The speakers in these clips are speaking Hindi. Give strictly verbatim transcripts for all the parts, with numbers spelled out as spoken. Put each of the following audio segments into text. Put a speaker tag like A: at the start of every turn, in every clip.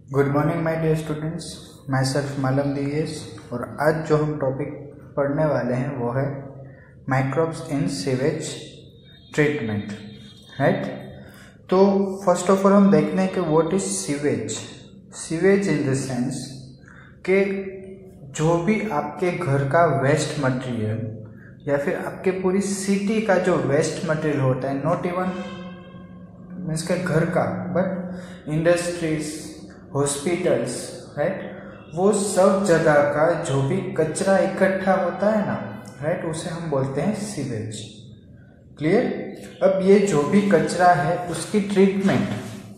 A: Good morning my dear students, myself Malam दिएस। और आज जो हम टॉपिक पढ़ने वाले हैं वो है microbes in sewage treatment, right. तो फर्स्ट ऑफ ऑल हम देखते हैं कि what is sewage. Sewage in the sense कि जो भी आपके घर का वेस्ट मटेरियल या फिर आपके पूरी सिटी का जो वेस्ट मटेरियल होता है, नॉट इवन मीन्स के घर का बट इंडस्ट्रीज, हॉस्पिटल्स, राइट, वो सब जगह का जो भी कचरा इकट्ठा होता है ना, राइट, उसे हम बोलते हैं सीवेज। क्लियर। अब ये जो भी कचरा है उसकी ट्रीटमेंट,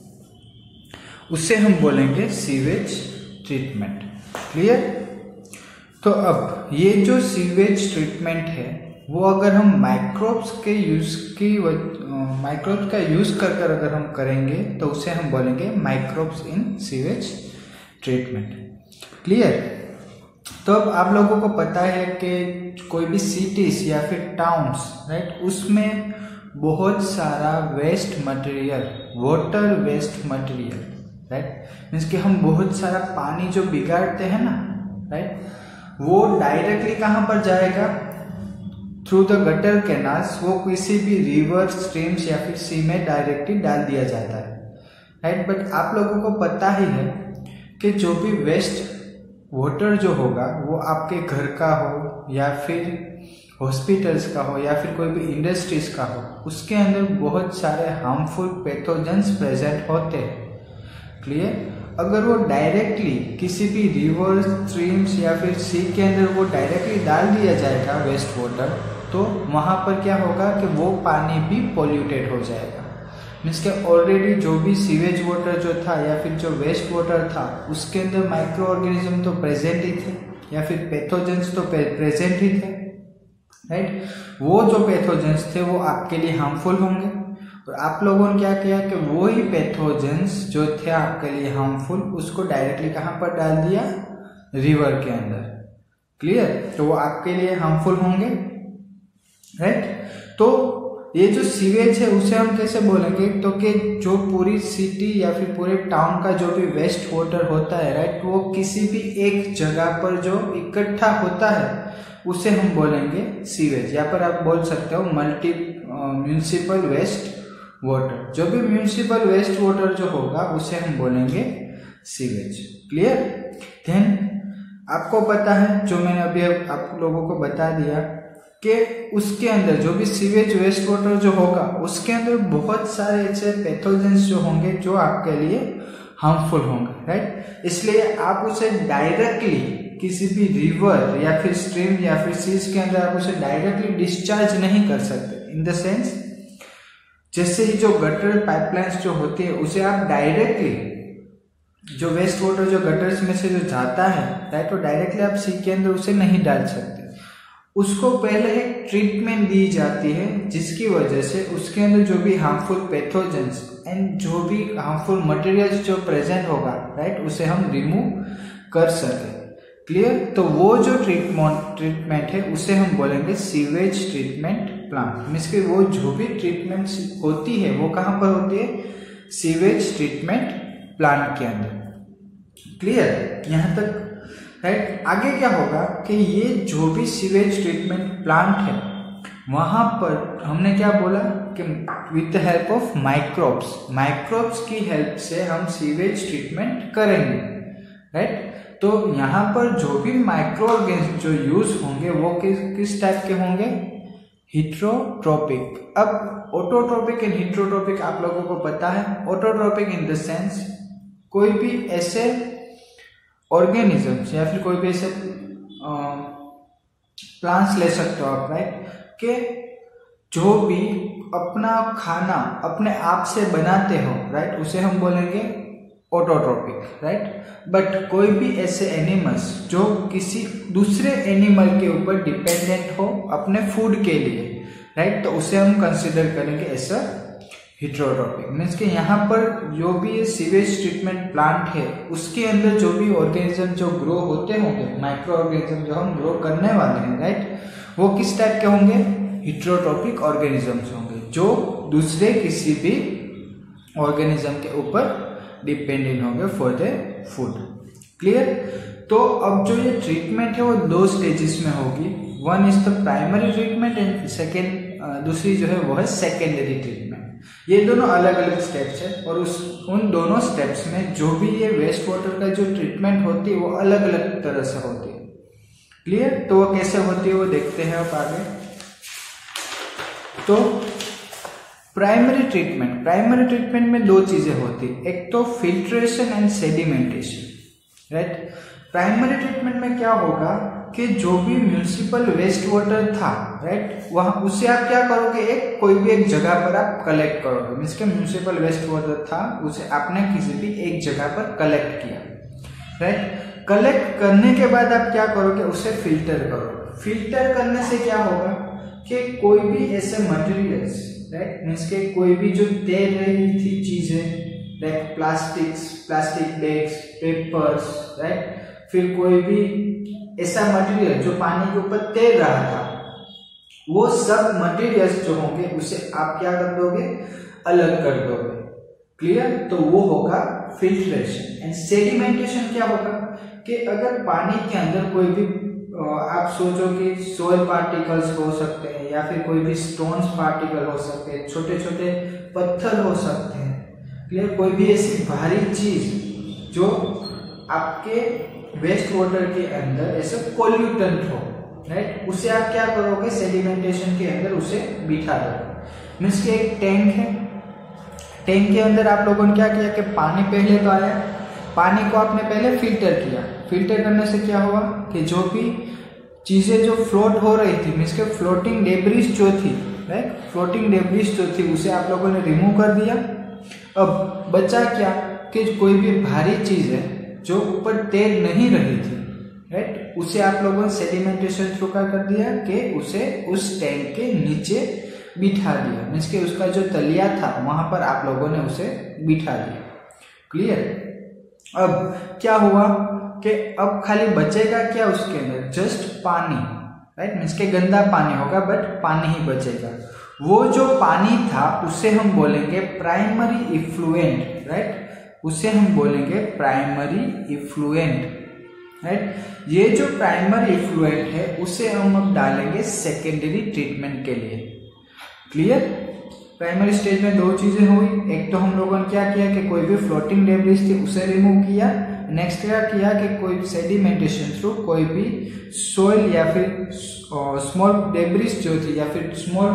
A: उसे हम बोलेंगे सीवेज ट्रीटमेंट। क्लियर। तो अब ये जो सीवेज ट्रीटमेंट है वो अगर हम माइक्रोब्स के यूज की माइक्रोब्स का यूज कर कर अगर हम करेंगे तो उसे हम बोलेंगे microbes in sewage treatment. Clear. तो अब आप लोगों को पता है कि कोई भी सिटीज या फिर टाउन्स, राइट, उसमें बहुत सारा waste material, water waste material, right, means कि हम बहुत सारा पानी जो बिगाड़ते हैं ना, राइट, वो डायरेक्टली कहाँ पर जाएगा? थ्रू द गटर कैनाल्स, वो किसी भी रिवर, स्ट्रीम्स या फिर सी में डायरेक्टली डाल दिया जाता है, राइट। बट आप लोगों को पता ही है कि जो भी वेस्ट वाटर जो होगा वो आपके घर का हो या फिर हॉस्पिटल्स का हो या फिर कोई भी इंडस्ट्रीज का हो, उसके अंदर बहुत सारे हार्मफुल पैथोजेंस प्रेजेंट होते हैं। क्लियर। अगर वो डायरेक्टली किसी भी रिवर, स्ट्रीम्स या फिर सी के अंदर वो डायरेक्टली डाल दिया जाएगा वेस्ट वाटर, तो वहाँ पर क्या होगा कि वो पानी भी पॉल्यूटेड हो जाएगा। मीन्स के ऑलरेडी जो भी सीवेज वाटर जो था या फिर जो वेस्ट वाटर था उसके अंदर माइक्रो ऑर्गेनिज्म तो प्रेजेंट ही थे या फिर पैथोजेंस तो प्रेजेंट ही थे, राइट। वो जो पैथोजेंस थे वो आपके लिए हार्मफुल होंगे और आप लोगों ने क्या किया कि वो ही पैथोजेंस जो थे आपके लिए हार्मफुल, उसको डायरेक्टली कहाँ पर डाल दिया? रिवर के अंदर। क्लियर। तो वो आपके लिए हार्मफुल होंगे, राइट। तो ये जो सीवेज है उसे हम कैसे बोलेंगे? तो कि जो पूरी सिटी या फिर पूरे टाउन का जो भी वेस्ट वाटर होता है, राइट, वो किसी भी एक जगह पर जो इकट्ठा होता है उसे हम बोलेंगे सीवेज। यहाँ पर आप बोल सकते हो मल्टी म्यूनिसिपल वेस्ट वाटर। जो भी म्यूनिसिपल वेस्ट वाटर जो होगा उसे हम बोलेंगे सीवेज। क्लियर। देन आपको पता है, जो मैंने अभी आप लोगों को बता दिया कि उसके अंदर जो भी सीवेज वेस्ट वाटर जो होगा उसके अंदर बहुत सारे ऐसे पैथोजेंस जो होंगे जो आपके लिए हार्मफुल होंगे, राइट। इसलिए आप उसे डायरेक्टली किसी भी रिवर या फिर स्ट्रीम या फिर सीज के अंदर आप उसे डायरेक्टली डिस्चार्ज नहीं कर सकते। इन द सेंस, जैसे ही जो गटर पाइपलाइंस जो होती है उसे आप डायरेक्टली जो वेस्ट वाटर जो गटर्स में से जो जाता है, राइट, तो डायरेक्टली आप सी के अंदर उसे नहीं डाल सकते। उसको पहले एक ट्रीटमेंट दी जाती है जिसकी वजह से उसके अंदर जो भी हार्मफुल पैथोजेंस एंड जो भी हार्मफुल मटेरियल्स जो प्रेजेंट होगा, राइट, उसे हम रिमूव कर सके। क्लियर। तो वो जो ट्रीटमेंट ट्रीटमेंट है उसे हम बोलेंगे सीवेज ट्रीटमेंट प्लांट। मीन्स कि वो जो भी ट्रीटमेंट होती है वो कहाँ पर होती है? सीवेज ट्रीटमेंट प्लांट के अंदर। क्लियर। यहाँ तक, राइट। आगे क्या होगा कि ये जो भी सीवेज ट्रीटमेंट प्लांट है वहां पर हमने क्या बोला कि with the help of microbes, microbes की हेल्प से हम सीवेज ट्रीटमेंट करेंगे, राइट। तो यहाँ पर जो भी माइक्रो ऑर्गेनिज्म जो यूज होंगे वो किस किस टाइप के होंगे? हिट्रोट्रोपिक। अब ऑटोट्रोपिक एंड हिट्रोट्रोपिक आप लोगों को पता है। ऑटोट्रोपिक इन द सेंस कोई भी ऐसे ऑर्गेनिजम्स या फिर कोई भी ऐसे प्लांट्स ले सकते हो आप, राइट, कि जो भी अपना खाना अपने आप से बनाते हो, राइट, उसे हम बोलेंगे ऑटोट्रोपिक, राइट। बट कोई भी ऐसे एनिमल्स जो किसी दूसरे एनिमल के ऊपर डिपेंडेंट हो अपने फूड के लिए, राइट, तो उसे हम कंसिडर करेंगे ऐसा हिट्रोट्रोपिक। मीन्स कि यहाँ पर जो भी ये सीवेज ट्रीटमेंट प्लांट है उसके अंदर जो भी ऑर्गेनिज्म जो ग्रो होते होंगे, माइक्रो ऑर्गेनिज्म जो हम ग्रो करने वाले हैं, राइट, वो किस टाइप के होंगे? हिट्रोट्रोपिक ऑर्गेनिजम्स होंगे जो दूसरे किसी भी ऑर्गेनिज्म के ऊपर डिपेंडेंट होंगे फॉर द फूड। क्लियर। तो अब जो ये ट्रीटमेंट है वो दो स्टेजेस में होगी, one is the primary treatment and second दूसरी जो है वो है सेकेंडरी ट्रीटमेंट। ये दोनों अलग अलग स्टेप्स है और उस उन दोनों स्टेप्स में जो भी ये वेस्ट वाटर का जो ट्रीटमेंट होती है वो अलग अलग तरह से होती है। क्लियर। तो वो कैसे होती है वो देखते हैं अब आगे। तो प्राइमरी ट्रीटमेंट प्राइमरी ट्रीटमेंट में दो चीजें होती है, एक तो filtration and sedimentation. Right. Primary treatment में क्या होगा कि जो भी म्यूनिसिपल वेस्ट वाटर था, राइट, वहां उसे आप क्या करोगे, एक कोई भी एक जगह पर आप कलेक्ट करोगे। मीन्स के म्यूनिसिपल वेस्ट वाटर था, उसे आपने किसी भी एक जगह पर कलेक्ट किया, राइट। कलेक्ट करने के बाद आप क्या करोगे, उसे फिल्टर करोगे। फिल्टर करने से क्या होगा कि कोई भी ऐसे मटेरियल्स, राइट, मीन्स के कोई भी जो तैर रही थी चीजें, like plastics plastic bags, papers, right, फिर कोई भी ऐसा मटेरियल जो पानी के ऊपर तैर रहा था, वो सब मटेरियल्स जो होंगे उसे आप क्या कर दोगे, अलग कर दोगे। क्लियर। तो वो होगा फिल्ट्रेशन। एंड सेडिमेंटेशन क्या होगा कि अगर पानी के अंदर कोई भी आप सोचो कि सोयल पार्टिकल्स हो सकते हैं या फिर कोई भी स्टोन्स पार्टिकल हो सकते हैं, छोटे छोटे पत्थर हो सकते हैं। क्लियर। कोई भी ऐसी भारी चीज जो आपके वेस्ट वाटर के अंदर ऐसे पोल्यूटेंट हो, राइट, उसे आप क्या करोगे, सेडिमेंटेशन के अंदर उसे बिठा दोगे। मीन्स कि एक टैंक है, टैंक के अंदर आप लोगों ने क्या किया कि पानी पहले तो आया, पानी को आपने पहले फिल्टर किया। फिल्टर करने से क्या हुआ कि जो भी चीजें जो फ्लोट हो रही थी, मीन्स के फ्लोटिंग डेब्रिस जो थी, राइट, फ्लोटिंग डेब्रिस जो थी उसे आप लोगों ने रिमूव कर दिया। अब बचा क्या कि कोई भी भारी चीज है जो ऊपर तैर नहीं रही थी, राइट, उसे आप लोगों ने सेडिमेंटेशन थ्रू क्या कर दिया कि उसे उस टैंक के नीचे बिठा दिया। मीन्स के उसका जो तलिया था वहां पर आप लोगों ने उसे बिठा दिया। क्लियर। अब क्या हुआ कि अब खाली बचेगा क्या उसके अंदर, जस्ट पानी, राइट, मीन्स के गंदा पानी होगा बट पानी ही बचेगा। वो जो पानी था उसे हम बोलेंगे प्राइमरी इफ्लुएंट, राइट, उसे हम बोलेंगे प्राइमरी इफ्लुएंट, राइट। ये जो प्राइमरी इफ्लुएंट है उसे हम अब डालेंगे सेकेंडरी ट्रीटमेंट के लिए। क्लियर। प्राइमरी स्टेज में दो चीजें हुई, एक तो हम लोगों ने क्या किया कि कोई भी फ्लोटिंग डेब्रिस थी उसे रिमूव किया, नेक्स्ट क्या किया कि कोई सेडिमेंटेशन थ्रू कोई भी सोइल या फिर स्मॉल डेब्रिस जो थी या फिर स्मॉल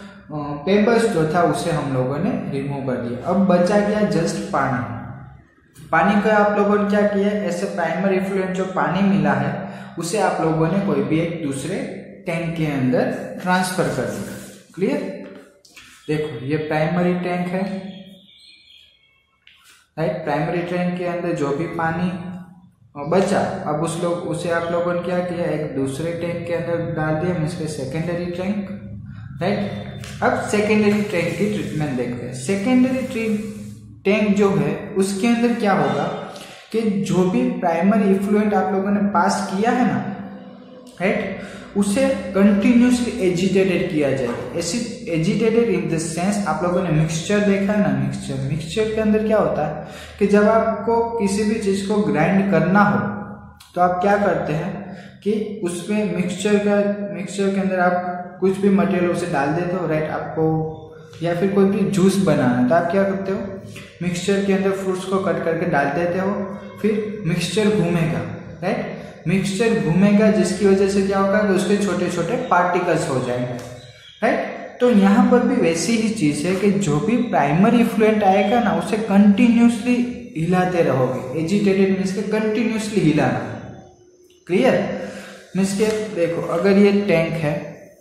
A: पेपर्स जो था उसे हम लोगों ने रिमूव कर दिया। अब बचा गया जस्ट पानी। पानी का आप लोगों ने क्या किया, ऐसे प्राइमरी इफ्लुएंट जो पानी मिला है उसे आप लोगों ने कोई भी एक दूसरे टैंक के अंदर ट्रांसफर कर दिया। क्लियर। देखो ये प्राइमरी टैंक है, राइट, प्राइमरी टैंक के अंदर जो भी पानी बचा अब उस लोग उसे आप लोगों ने क्या किया, एक दूसरे टैंक के अंदर डाल दिया, मीन्स के सेकेंडरी टैंक, राइट। अब सेकेंडरी टैंक की ट्रीटमेंट देखते हैं। सेकेंडरी टैंक जो है उसके अंदर क्या होगा कि जो भी प्राइमरी इफ्लुएंट आप लोगों ने पास किया है ना, राइट, उसे कंटिन्यूसली एजिटेटेड किया जाएगा। ऐसी एजिटेटेड इन द सेंस आप लोगों ने मिक्सचर देखा है ना, मिक्सचर मिक्सचर के अंदर क्या होता है कि जब आपको किसी भी चीज को ग्राइंड करना हो तो आप क्या करते हैं कि उसमें मिक्सचर का मिक्सचर के अंदर आप कुछ भी मटेरियल उसे डाल देते हो, राइट, आपको या फिर कोई भी जूस बनाना तो आप क्या करते हो, मिक्सचर के अंदर फ्रूट्स को कट करके डाल देते हो, फिर मिक्सचर घूमेगा, राइट, मिक्सचर घूमेगा जिसकी वजह से क्या होगा कि उसके छोटे छोटे पार्टिकल्स हो जाएंगे, राइट। तो यहाँ पर भी वैसी ही चीज है कि जो भी प्राइमरी इफ्लुएंट आएगा ना उसे कंटिन्यूसली हिलाते रहोगे। एजिटेटेड मीन्स के कंटिन्यूसली हिलाना। क्लियर। मीन्स के देखो अगर ये टैंक है,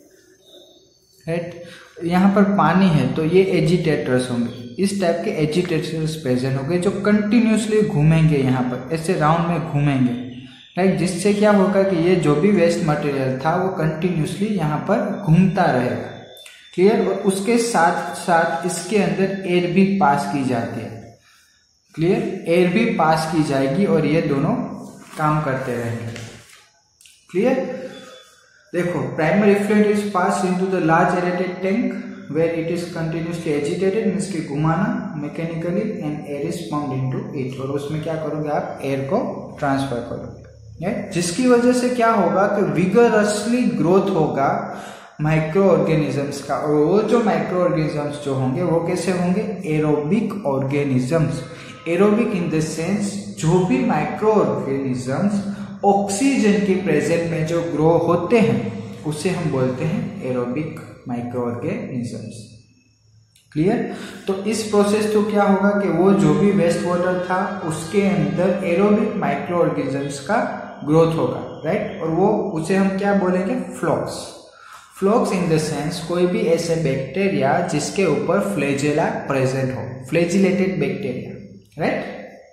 A: राइट, यहाँ पर पानी है तो ये एजिटेटर्स होंगे, इस टाइप के एजिटेटर्स प्रेजेंट होंगे जो कंटिन्यूसली घूमेंगे, यहाँ पर ऐसे राउंड में घूमेंगे, राइट, जिससे क्या होगा कि ये जो भी वेस्ट मटेरियल था वो कंटिन्यूसली यहाँ पर घूमता रहेगा। क्लियर। और उसके साथ साथ इसके अंदर एयर भी पास की जाती है। क्लियर। एयर भी पास की जाएगी और ये दोनों काम करते रहेंगे। क्लियर। देखो primary effluent is pass into the large aerated tank, where it is continuously agitated means कि घुमाना mechanically and air is pumped into it, और उसमें क्या करोगे आप एयर को ट्रांसफर करोगे, जिसकी वजह से क्या होगा कि विगरसली ग्रोथ होगा माइक्रो ऑर्गेनिजम्स का, और वो जो माइक्रो ऑर्गेनिजम्स जो होंगे वो कैसे होंगे, aerobic organisms. Aerobic in the sense जो भी माइक्रो ऑर्गेनिजम्स ऑक्सीजन के प्रेजेंट में जो ग्रो होते हैं उसे हम बोलते हैं एरोबिक माइक्रो ऑर्गेनिजम्स। क्लियर। तो इस प्रोसेस तो क्या होगा कि वो जो भी वेस्ट वाटर था उसके अंदर एरोबिक माइक्रो ऑर्गेनिजम्स का ग्रोथ होगा, राइट, और वो उसे हम क्या बोलेंगे, फ्लॉक्स। फ्लॉक्स इन द सेंस कोई भी ऐसे बैक्टीरिया जिसके ऊपर फ्लैजेला प्रेजेंट हो, फ्लैजिलेटेड बैक्टीरिया, राइट।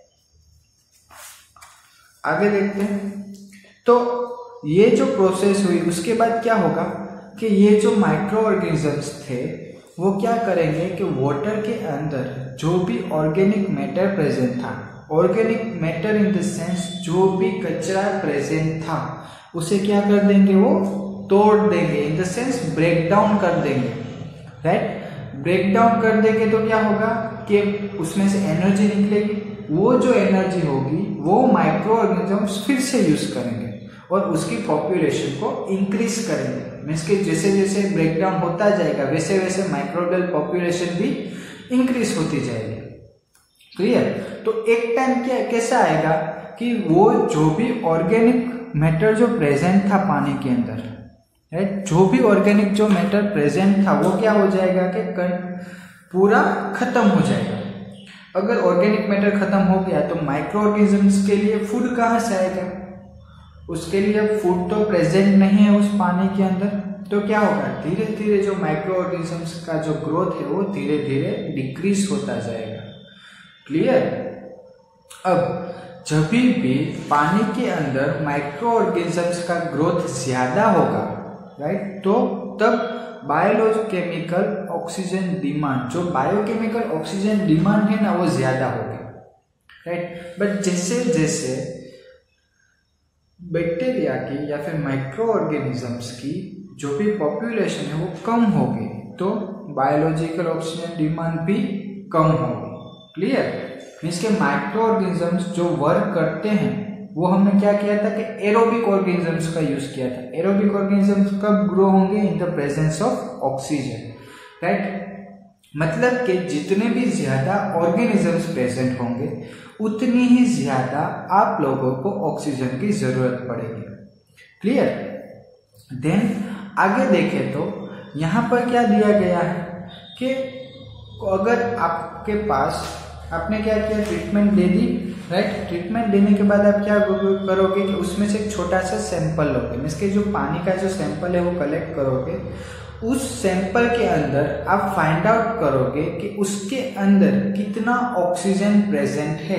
A: आगे देखते हैं। तो ये जो प्रोसेस हुई उसके बाद क्या होगा कि ये जो माइक्रो ऑर्गेनिजम्स थे वो क्या करेंगे कि वाटर के अंदर जो भी ऑर्गेनिक मैटर प्रेजेंट था, organic matter in the sense जो भी कचरा प्रेजेंट था उसे क्या कर देंगे, वो तोड़ देंगे, in the sense break down कर देंगे, राइट। ब्रेक डाउन कर देंगे तो क्या होगा कि उसमें से एनर्जी निकलेगी, वो जो एनर्जी होगी वो माइक्रो ऑर्गेनिजम्स फिर से यूज करेंगे और उसकी पॉपुलेशन को इंक्रीज करेंगे। मीन्स कि जैसे जैसे ब्रेकडाउन होता जाएगा वैसे वैसे माइक्रोबियल पॉपुलेशन भी इंक्रीज होती जाएगी। क्लियर। तो एक टाइम क्या कैसा आएगा कि वो जो भी ऑर्गेनिक मैटर जो प्रेजेंट था पानी के अंदर, राइट, जो भी ऑर्गेनिक जो मैटर प्रेजेंट था वो क्या हो जाएगा कि पूरा खत्म हो जाएगा। अगर ऑर्गेनिक मैटर खत्म हो गया तो माइक्रो ऑर्गेनिजम्स के लिए फूड कहाँ से आएगा, उसके लिए फूड तो प्रेजेंट नहीं है उस पानी के अंदर, तो क्या होगा, धीरे धीरे जो माइक्रो ऑर्गेनिजम्स का जो ग्रोथ है वो धीरे धीरे डिक्रीज होता जाएगा। क्लियर। अब जब भी पानी के अंदर माइक्रो ऑर्गेनिजम्स का ग्रोथ ज्यादा होगा, राइट, तो तब बायोकेमिकल ऑक्सीजन डिमांड, जो बायोकेमिकल ऑक्सीजन डिमांड है ना वो ज्यादा होगी, राइट। बट जैसे जैसे बैक्टीरिया की या फिर माइक्रो ऑर्गेनिजम्स की जो भी पॉपुलेशन है वो कम होगी तो बायोलॉजिकल ऑक्सीजन डिमांड भी कम होगी। क्लियर। मीन्स के माइक्रो ऑर्गेनिजम्स जो वर्क करते हैं वो हमने क्या किया था कि एरोबिक ऑर्गेनिजम्स का यूज किया था। एरोबिक ऑर्गेनिजम्स कब ग्रो होंगे, in the presence of oxygen, right. मतलब कि जितने भी ज्यादा ऑर्गेनिजम्स प्रेजेंट होंगे उतनी ही ज्यादा आप लोगों को ऑक्सीजन की जरूरत पड़ेगी। क्लियर। देन आगे देखें तो यहाँ पर क्या दिया गया है कि अगर आपके पास आपने क्या किया, ट्रीटमेंट दे दी, राइट। ट्रीटमेंट देने के बाद आप क्या करोगे कि उसमें से एक छोटा सा सैंपल लोगे, मीन्स के जो पानी का जो सैंपल है वो कलेक्ट करोगे। उस सैंपल के अंदर आप फाइंड आउट करोगे कि उसके अंदर कितना ऑक्सीजन प्रेजेंट है।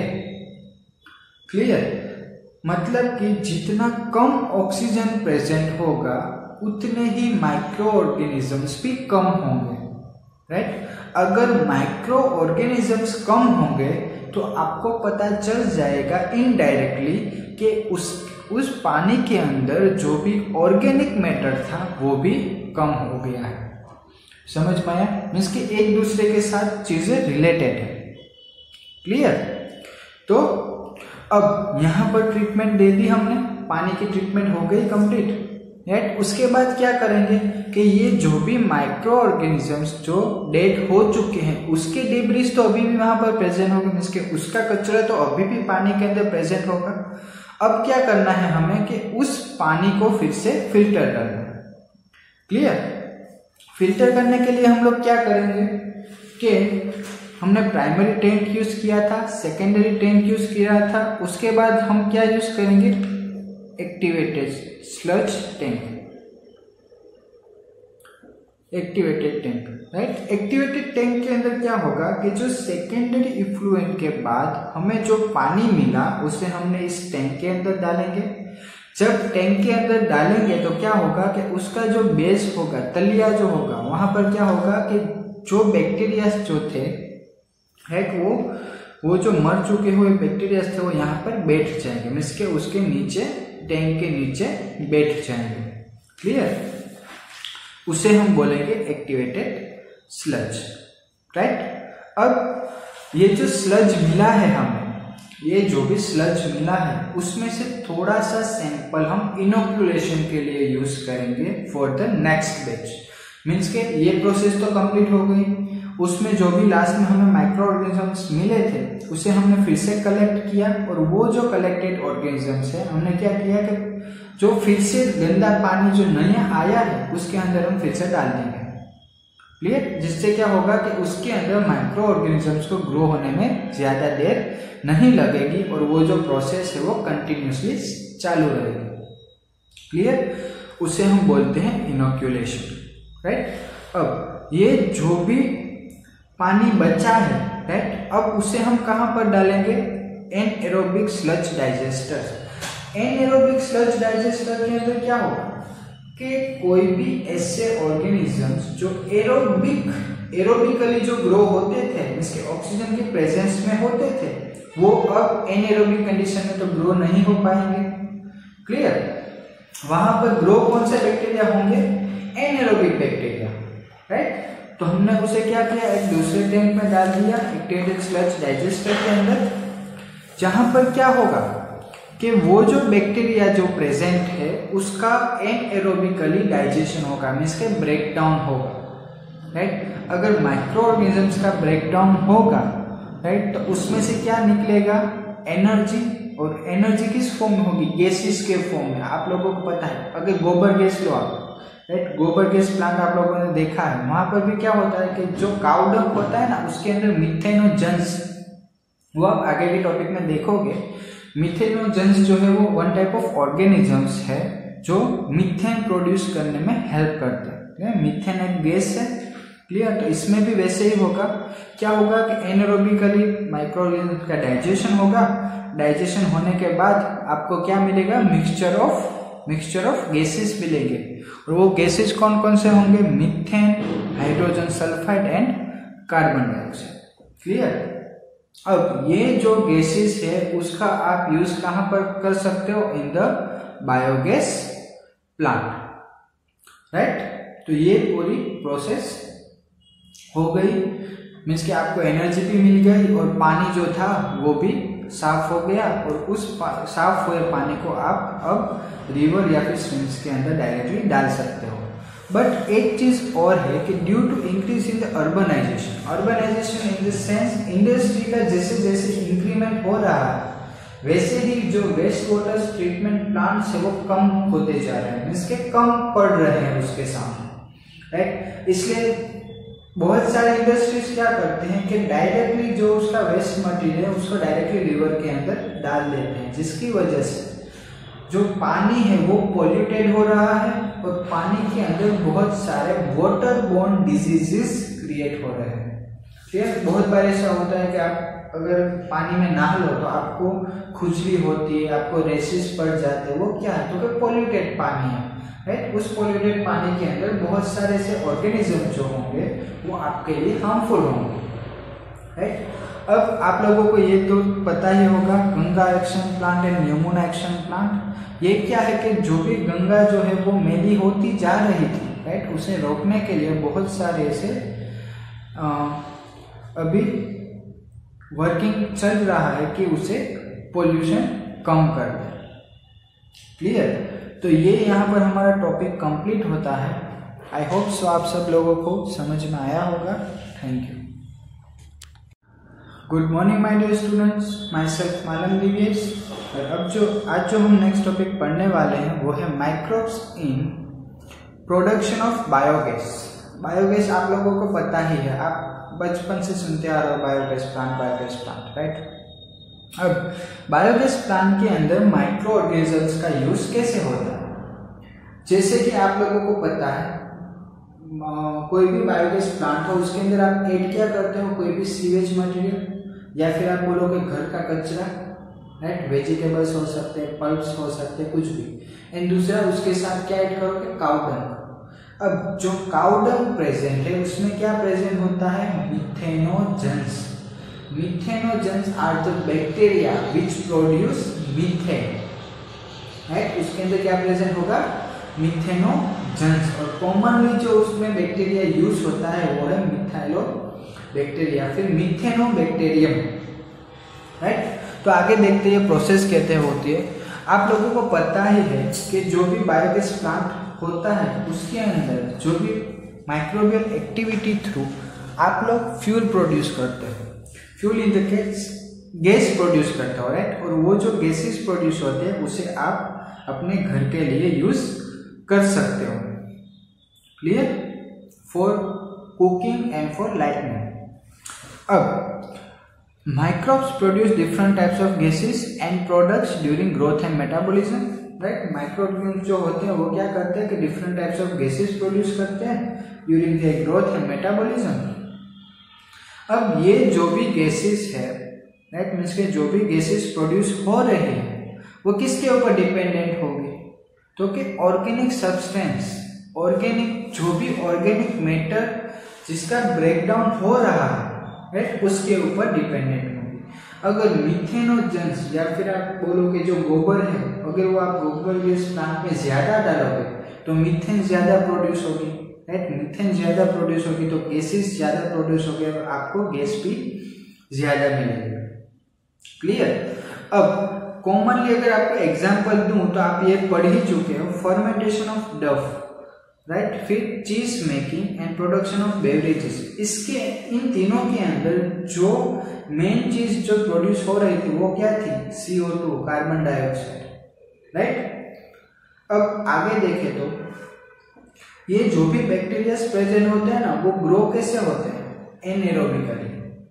A: क्लियर। मतलब कि जितना कम ऑक्सीजन प्रेजेंट होगा उतने ही माइक्रो ऑर्गेनिजम्स भी कम होंगे, राइट। अगर माइक्रो ऑर्गेनिजम्स कम होंगे तो आपको पता चल जाएगा इनडायरेक्टली कि उस उस पानी के अंदर जो भी ऑर्गेनिक मैटर था वो भी कम हो गया है। समझ पाया। मीन्स कि एक दूसरे के साथ चीजें रिलेटेड है। क्लियर। तो अब यहाँ पर ट्रीटमेंट दे दी हमने, पानी की ट्रीटमेंट हो गई कंप्लीट, राइट। उसके बाद क्या करेंगे कि ये जो भी माइक्रो ऑर्गेनिजम्स जो डेड हो चुके हैं उसके डिब्रीज तो अभी भी वहां पर प्रेजेंट होंगे, मीन्स कि उसका कचरा तो अभी भी पानी के अंदर प्रेजेंट होगा। अब क्या करना है हमें कि उस पानी को फिर से फिल्टर करना है। क्लियर। फिल्टर करने के लिए हम लोग क्या करेंगे कि हमने प्राइमरी टैंक यूज किया था, सेकेंडरी टैंक यूज किया था, उसके बाद हम क्या यूज करेंगे, activated sludge tank, activated tank, right. Activated tank के अंदर क्या होगा कि जो सेकेंडरी इफ्लुएंट के बाद हमें जो पानी मिला उसे हमने इस टैंक के अंदर डालेंगे। जब टैंक के अंदर डालेंगे तो क्या होगा कि उसका जो बेस होगा, तलिया जो होगा, वहां पर क्या होगा कि जो बैक्टीरिया जो थे, राइट, वो वो जो मर चुके हुए बैक्टीरिया थे वो यहाँ पर बैठ जाएंगे, मीन्स के उसके नीचे, टैंक के नीचे बैठ जाएंगे। क्लियर। उसे हम बोलेंगे एक्टिवेटेड स्लज, राइट। अब ये जो स्लज मिला है हमें, ये जो भी स्लज मिला है उसमें से थोड़ा सा सैंपल हम इनोक्यूलेशन के लिए यूज करेंगे for the next batch. Means के ये प्रोसेस तो कंप्लीट हो गई, उसमें जो भी लास्ट में हमें माइक्रो ऑर्गेनिजम्स मिले थे उसे हमने फिर से कलेक्ट किया, और वो जो कलेक्टेड ऑर्गेनिजम्स है हमने क्या किया कि जो फिर से गंदा पानी जो नया आया है उसके अंदर हम फिर से डाल देंगे, क्लियर। जिससे क्या होगा कि उसके अंदर माइक्रो ऑर्गेनिजम्स को ग्रो होने में ज्यादा देर नहीं लगेगी और वो जो प्रोसेस है वो कंटिन्यूसली चालू रहेगी, क्लियर। उसे हम बोलते हैं इनोक्यूलेशन, राइट। अब ये जो भी पानी बचा है, राइट, अब उसे हम कहां पर डालेंगे, anaerobic sludge digester. Anaerobic sludge digester के अंदर क्या होगा कि कोई भी ऐसे ऑर्गेनिजम्स जो एरोबिक एरोबिकली जो ग्रो होते थे, इसके ऑक्सीजन के प्रेजेंस में होते थे, वो अब एनएरोबिक कंडीशन में तो ग्रो नहीं हो पाएंगे, क्लियर। वहां पर ग्रो कौन से बैक्टीरिया होंगे, एनएरोबिक बैक्टीरिया, राइट। तो हमने उसे क्या किया, एक दूसरे टैंक में डाल दिया, एक्टिवेटेड स्लज डाइजेस्टर के अंदर, जहां पर क्या होगा कि वो जो बैक्टीरिया जो प्रेजेंट है उसका एनएरोबिकली डाइजेशन होगा, मीन्स के ब्रेक डाउन होगा, राइट। अगर माइक्रो ऑर्गेनिजम्स का ब्रेक डाउन होगा, राइट, तो उसमें से क्या निकलेगा, एनर्जी। और एनर्जी किस फॉर्म में होगी, गैसेस के फॉर्म में। आप लोगों को पता है, अगर गोबर गैस लो आप, राइट, गोबर गैस प्लांट आप लोगों ने देखा है, वहां पर भी क्या होता है कि जो काउ डंग होता है ना, उसके अंदर मिथेनोजेंस, वो आप आगे के टॉपिक में देखोगे। मिथेनोजेंस जो है वो वन टाइप ऑफ ऑर्गेनिजम्स है जो मीथेन प्रोड्यूस करने में हेल्प करते हैं। मीथेन एक गैस है, क्लियर। तो इसमें भी वैसे ही होगा, क्या होगा कि एनएरोबिकली माइक्रो ऑर्गेनिज्म का डाइजेशन होगा, डाइजेशन होने के बाद आपको क्या मिलेगा, mixture of mixture of gases मिलेंगे, और वो गैसेस कौन कौन से होंगे, methane, hydrogen sulphide and carbon dioxide, clear. अब ये जो गैसेस है उसका आप यूज कहां पर कर सकते हो, in the biogas plant, right. तो ये पूरी प्रोसेस हो गई, मीन्स कि आपको एनर्जी भी मिल गई और पानी जो था वो भी साफ हो गया, और उस साफ हुए पानी को आप अब रिवर या फिर स्विम्स के अंदर डायरेक्टली डाल सकते हो। बट एक चीज और है कि due to increase in the urbanisation, urbanisation in the sense industry का जैसे जैसे इंक्रीमेंट हो रहा है वैसे ही जो वेस्ट वाटर ट्रीटमेंट प्लांट्स है वो कम होते जा रहे हैं, मीन्स के कम पड़ रहे हैं उसके सामने, राइट। इसलिए बहुत सारे इंडस्ट्रीज क्या करते हैं कि डायरेक्टली जो उसका वेस्ट मटेरियल है उसको डायरेक्टली रिवर के अंदर डाल देते हैं, जिसकी वजह से जो पानी है वो पोल्यूटेड हो रहा है और पानी के अंदर बहुत सारे वाटर बोर्न डिजीजेस क्रिएट हो रहे हैं, ठीक। बहुत बार ऐसा होता है कि आप अगर पानी में नहा लो तो आपको खुजली होती है, आपको रेशेस पड़ जाते हैं, वो क्या है, तो कि पोल्यूटेड पानी है, राइट। उस पोल्यूटेड पानी के अंदर बहुत सारे ऐसे ऑर्गेनिज्म जो होंगे वो आपके लिए हार्मफुल होंगे, राइट। अब आप लोगों को ये तो पता ही होगा, Ganga action plant and Yamuna action plant, ये क्या है कि जो भी गंगा जो है वो मैली होती जा रही थी, राइट, उसे रोकने के लिए बहुत सारे ऐसे अभी वर्किंग चल रहा है कि उसे पोल्यूशन कम कर दे, क्लियर। तो ये यहाँ पर हमारा टॉपिक कंप्लीट होता है। आई होप सो आप सब लोगों को समझ में आया होगा। Thank you. Good morning my dear students, myself Malam Divyesh. और अब जो आज जो हम नेक्स्ट टॉपिक पढ़ने वाले हैं वो है microbes in production of biogas. Biogas आप लोगों को पता ही है, आप बचपन से सुनते आ रहे हो biogas plant, biogas plant, right. अब बायोगैस प्लांट के अंदर माइक्रो ऑर्गेनिजम्स का यूज कैसे होता है, जैसे कि आप लोगों को पता है कोई भी बायोगैस प्लांट हो उसके अंदर आप ऐड क्या करते हो, कोई भी सीवेज मटेरियल या फिर आप बोलोगे घर का कचरा, राइट, वेजिटेबल्स हो सकते हैं, पल्प्स हो सकते हैं, कुछ भी। एंड दूसरा उसके साथ क्या ऐड करोगे, काउ डंग। अब जो काउ डंग प्रेजेंट है उसमें क्या प्रेजेंट होता है, methanogens. Methanogens are the bacteria which produce methane, right. उसके अंदर क्या प्रेजेंट होगा, मिथेनोजेंस। जंस, और कॉमनली जो उसमें बैक्टीरिया यूज होता है वो है मिथाइलो बैक्टीरिया, फिर मिथेनोबैक्टीरियम, राइट। तो आगे देखते हैं प्रोसेस कहते होती है। आप लोगों को पता ही है कि जो भी बायोगैस प्लांट होता है उसके अंदर जो भी माइक्रोबियल एक्टिविटी थ्रू आप लोग फ्यूल प्रोड्यूस करते हो, fuel in the case gas produce करते हो, राइट। और वो जो गैसेस प्रोड्यूस होते हैं उसे आप अपने घर के लिए यूज कर सकते हो, clear, for cooking and for lightning. अब microbes produce different types of gases and products during growth and metabolism, right। microbes जो होते हैं वो क्या करते हैं कि different types of gases produce करते हैं during their growth and metabolism। अब ये जो भी gases है, right, मीन्स के जो भी gases produce हो रहे हैं वो किसके ऊपर डिपेंडेंट होगी, तो कि ऑर्गेनिक सब्सटेंस, ऑर्गेनिक जो भी ऑर्गेनिक मैटर जिसका ब्रेकडाउन हो रहा है, राइट, उसके ऊपर डिपेंडेंट होगी। अगर मिथेनोजेंस या फिर आप बोलोगे जो गोबर है, अगर वो आप गोबर गैस प्लांट में ज्यादा डालोगे तो मीथेन ज्यादा प्रोड्यूस होगी, राइट। मीथेन ज्यादा प्रोड्यूस होगी तो गैसेस ज्यादा प्रोड्यूस होगी और आपको गैस भी ज्यादा मिलेगी, क्लियर। अब कॉमनली अगर आपको एग्जांपल दूं तो आप ये पढ़ ही चुके हो, फर्मेंटेशन ऑफ डव, राइट, फिर cheese making and production of beverages. इसके इन तीनों के अंदर जो मेन चीज जो प्रोड्यूस हो रही थी वो क्या थी, C O two, carbon dioxide, right. अब आगे देखें तो ये जो भी बैक्टीरिया प्रेजेंट होते हैं ना वो ग्रो कैसे होते हैं, एनेरोबिकली।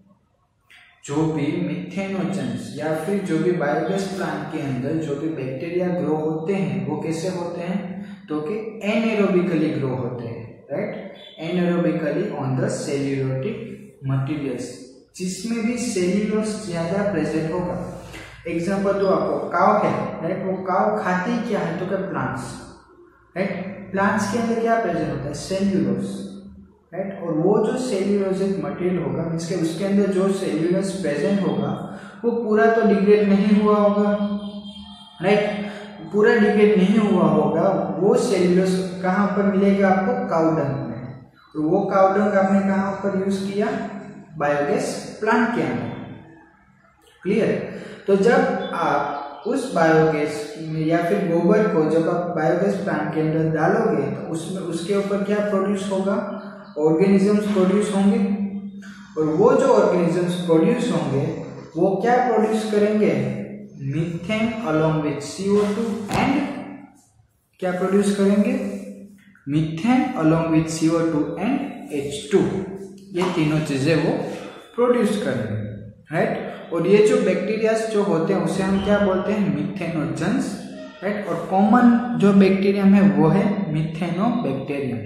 A: जो भी मिथेनोजेंस या फिर जो भी बायोगैस प्लांट के अंदर जो भी बैक्टीरिया ग्रो होते हैं वो कैसे होते हैं, तो कि एनेरोबिकली ग्रो होते हैं, right, anaerobically on the cellulolytic materials, जिसमें भी सेल्यूलोस ज्यादा प्रेजेंट होगा। एग्जांपल दो आपको, काव है, राइट, वो काव खाती क्या है, तो क्या प्लांट्स, राइट। प्लांट्स के अंदर क्या प्रेजेंट होता है, सेल्यूलोस, राइट। और वो जो सेल्यूलोजिक मटेरियल होगा मीन्स के उसके अंदर जो सेल्यूलोस प्रेजेंट होगा वो पूरा तो डिग्रेड नहीं हुआ होगा, राइट, पूरा डिग्रेड नहीं हुआ होगा। वो सेल्यूलोस कहाँ पर मिलेगा आपको, काउडंग में। तो वो काउडंग आपने कहाँ पर यूज किया, बायोगैस प्लांट के अंदर, क्लियर। तो जब आप उस बायोगैस या फिर गोबर को जब आप बायोगैस प्लांट के अंदर डालोगे तो उसमें उसके ऊपर क्या प्रोड्यूस होगा, ऑर्गेनिजम्स प्रोड्यूस होंगे, और वो जो ऑर्गेनिजम्स प्रोड्यूस होंगे वो क्या प्रोड्यूस करेंगे, methane along with C O two and क्या प्रोड्यूस करेंगे, methane along with C O two and H two, ये तीनों चीजें वो प्रोड्यूस करेंगे, राइट। और ये जो बैक्टीरिया जो होते हैं उसे हम क्या बोलते हैं, मिथेनोजेंस, राइट। और कॉमन जो बैक्टीरियम है वो है मिथेनोबैक्टीरियम,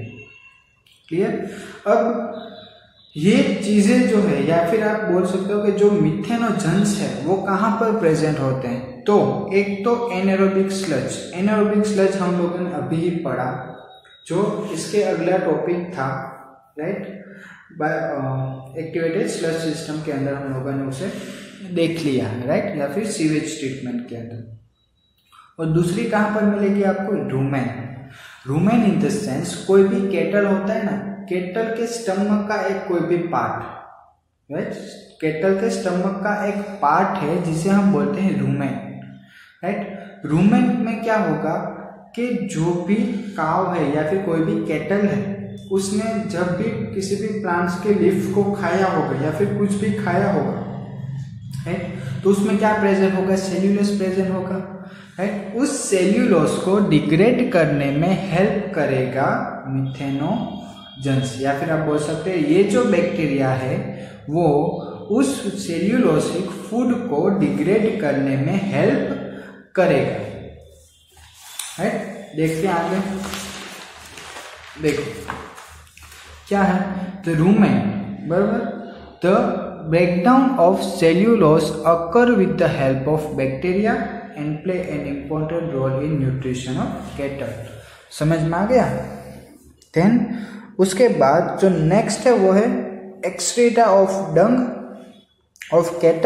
A: क्लियर। अब ये चीजें जो है या फिर आप बोल सकते हो कि जो मिथेनोजेंस है वो कहाँ पर प्रेजेंट होते हैं, तो एक तो एनारोबिक स्लज, एनारोबिक स्लज हम लोगों ने अभी ही पढ़ा, जो इसके अगला टॉपिक था, राइट, एक्टिवेटेड स्लज सिस्टम के अंदर हम लोगों ने उसे देख लिया है, राइट, या फिर सीवेज ट्रीटमेंट के अंदर। और दूसरी कहाँ पर मिलेगी आपको, rumen, rumen in the sense कोई भी केटल होता है ना, केटल के स्टमक का एक कोई भी पार्ट, राइट, केटल के स्टमक का एक पार्ट है जिसे हम बोलते हैं रूमेन, राइट। रूमेन में क्या होगा कि जो भी काव है या फिर कोई भी केटल है उसने जब भी किसी भी प्लांट्स के लीफ को खाया होगा या फिर कुछ भी खाया होगा, राइट, तो उसमें क्या प्रेजेंट होगा, सेल्यूलोस प्रेजेंट होगा, राइट। उस सेल्यूलोस को डिग्रेड करने में हेल्प करेगा मिथेनोजेंस, या फिर आप बोल सकते हैं ये जो बैक्टीरिया है वो उस सेल्यूलोसिक फूड को डिग्रेड करने में हेल्प करेगा, राइट। देखते हैं आगे, देखो क्या है, द रूमेन, बराबर, the breakdown of cellulose occur with the help of bacteria and play an important role in nutrition of cattle। समझ में आ गया। देन उसके बाद जो नेक्स्ट है वो है excreta of dung of cattle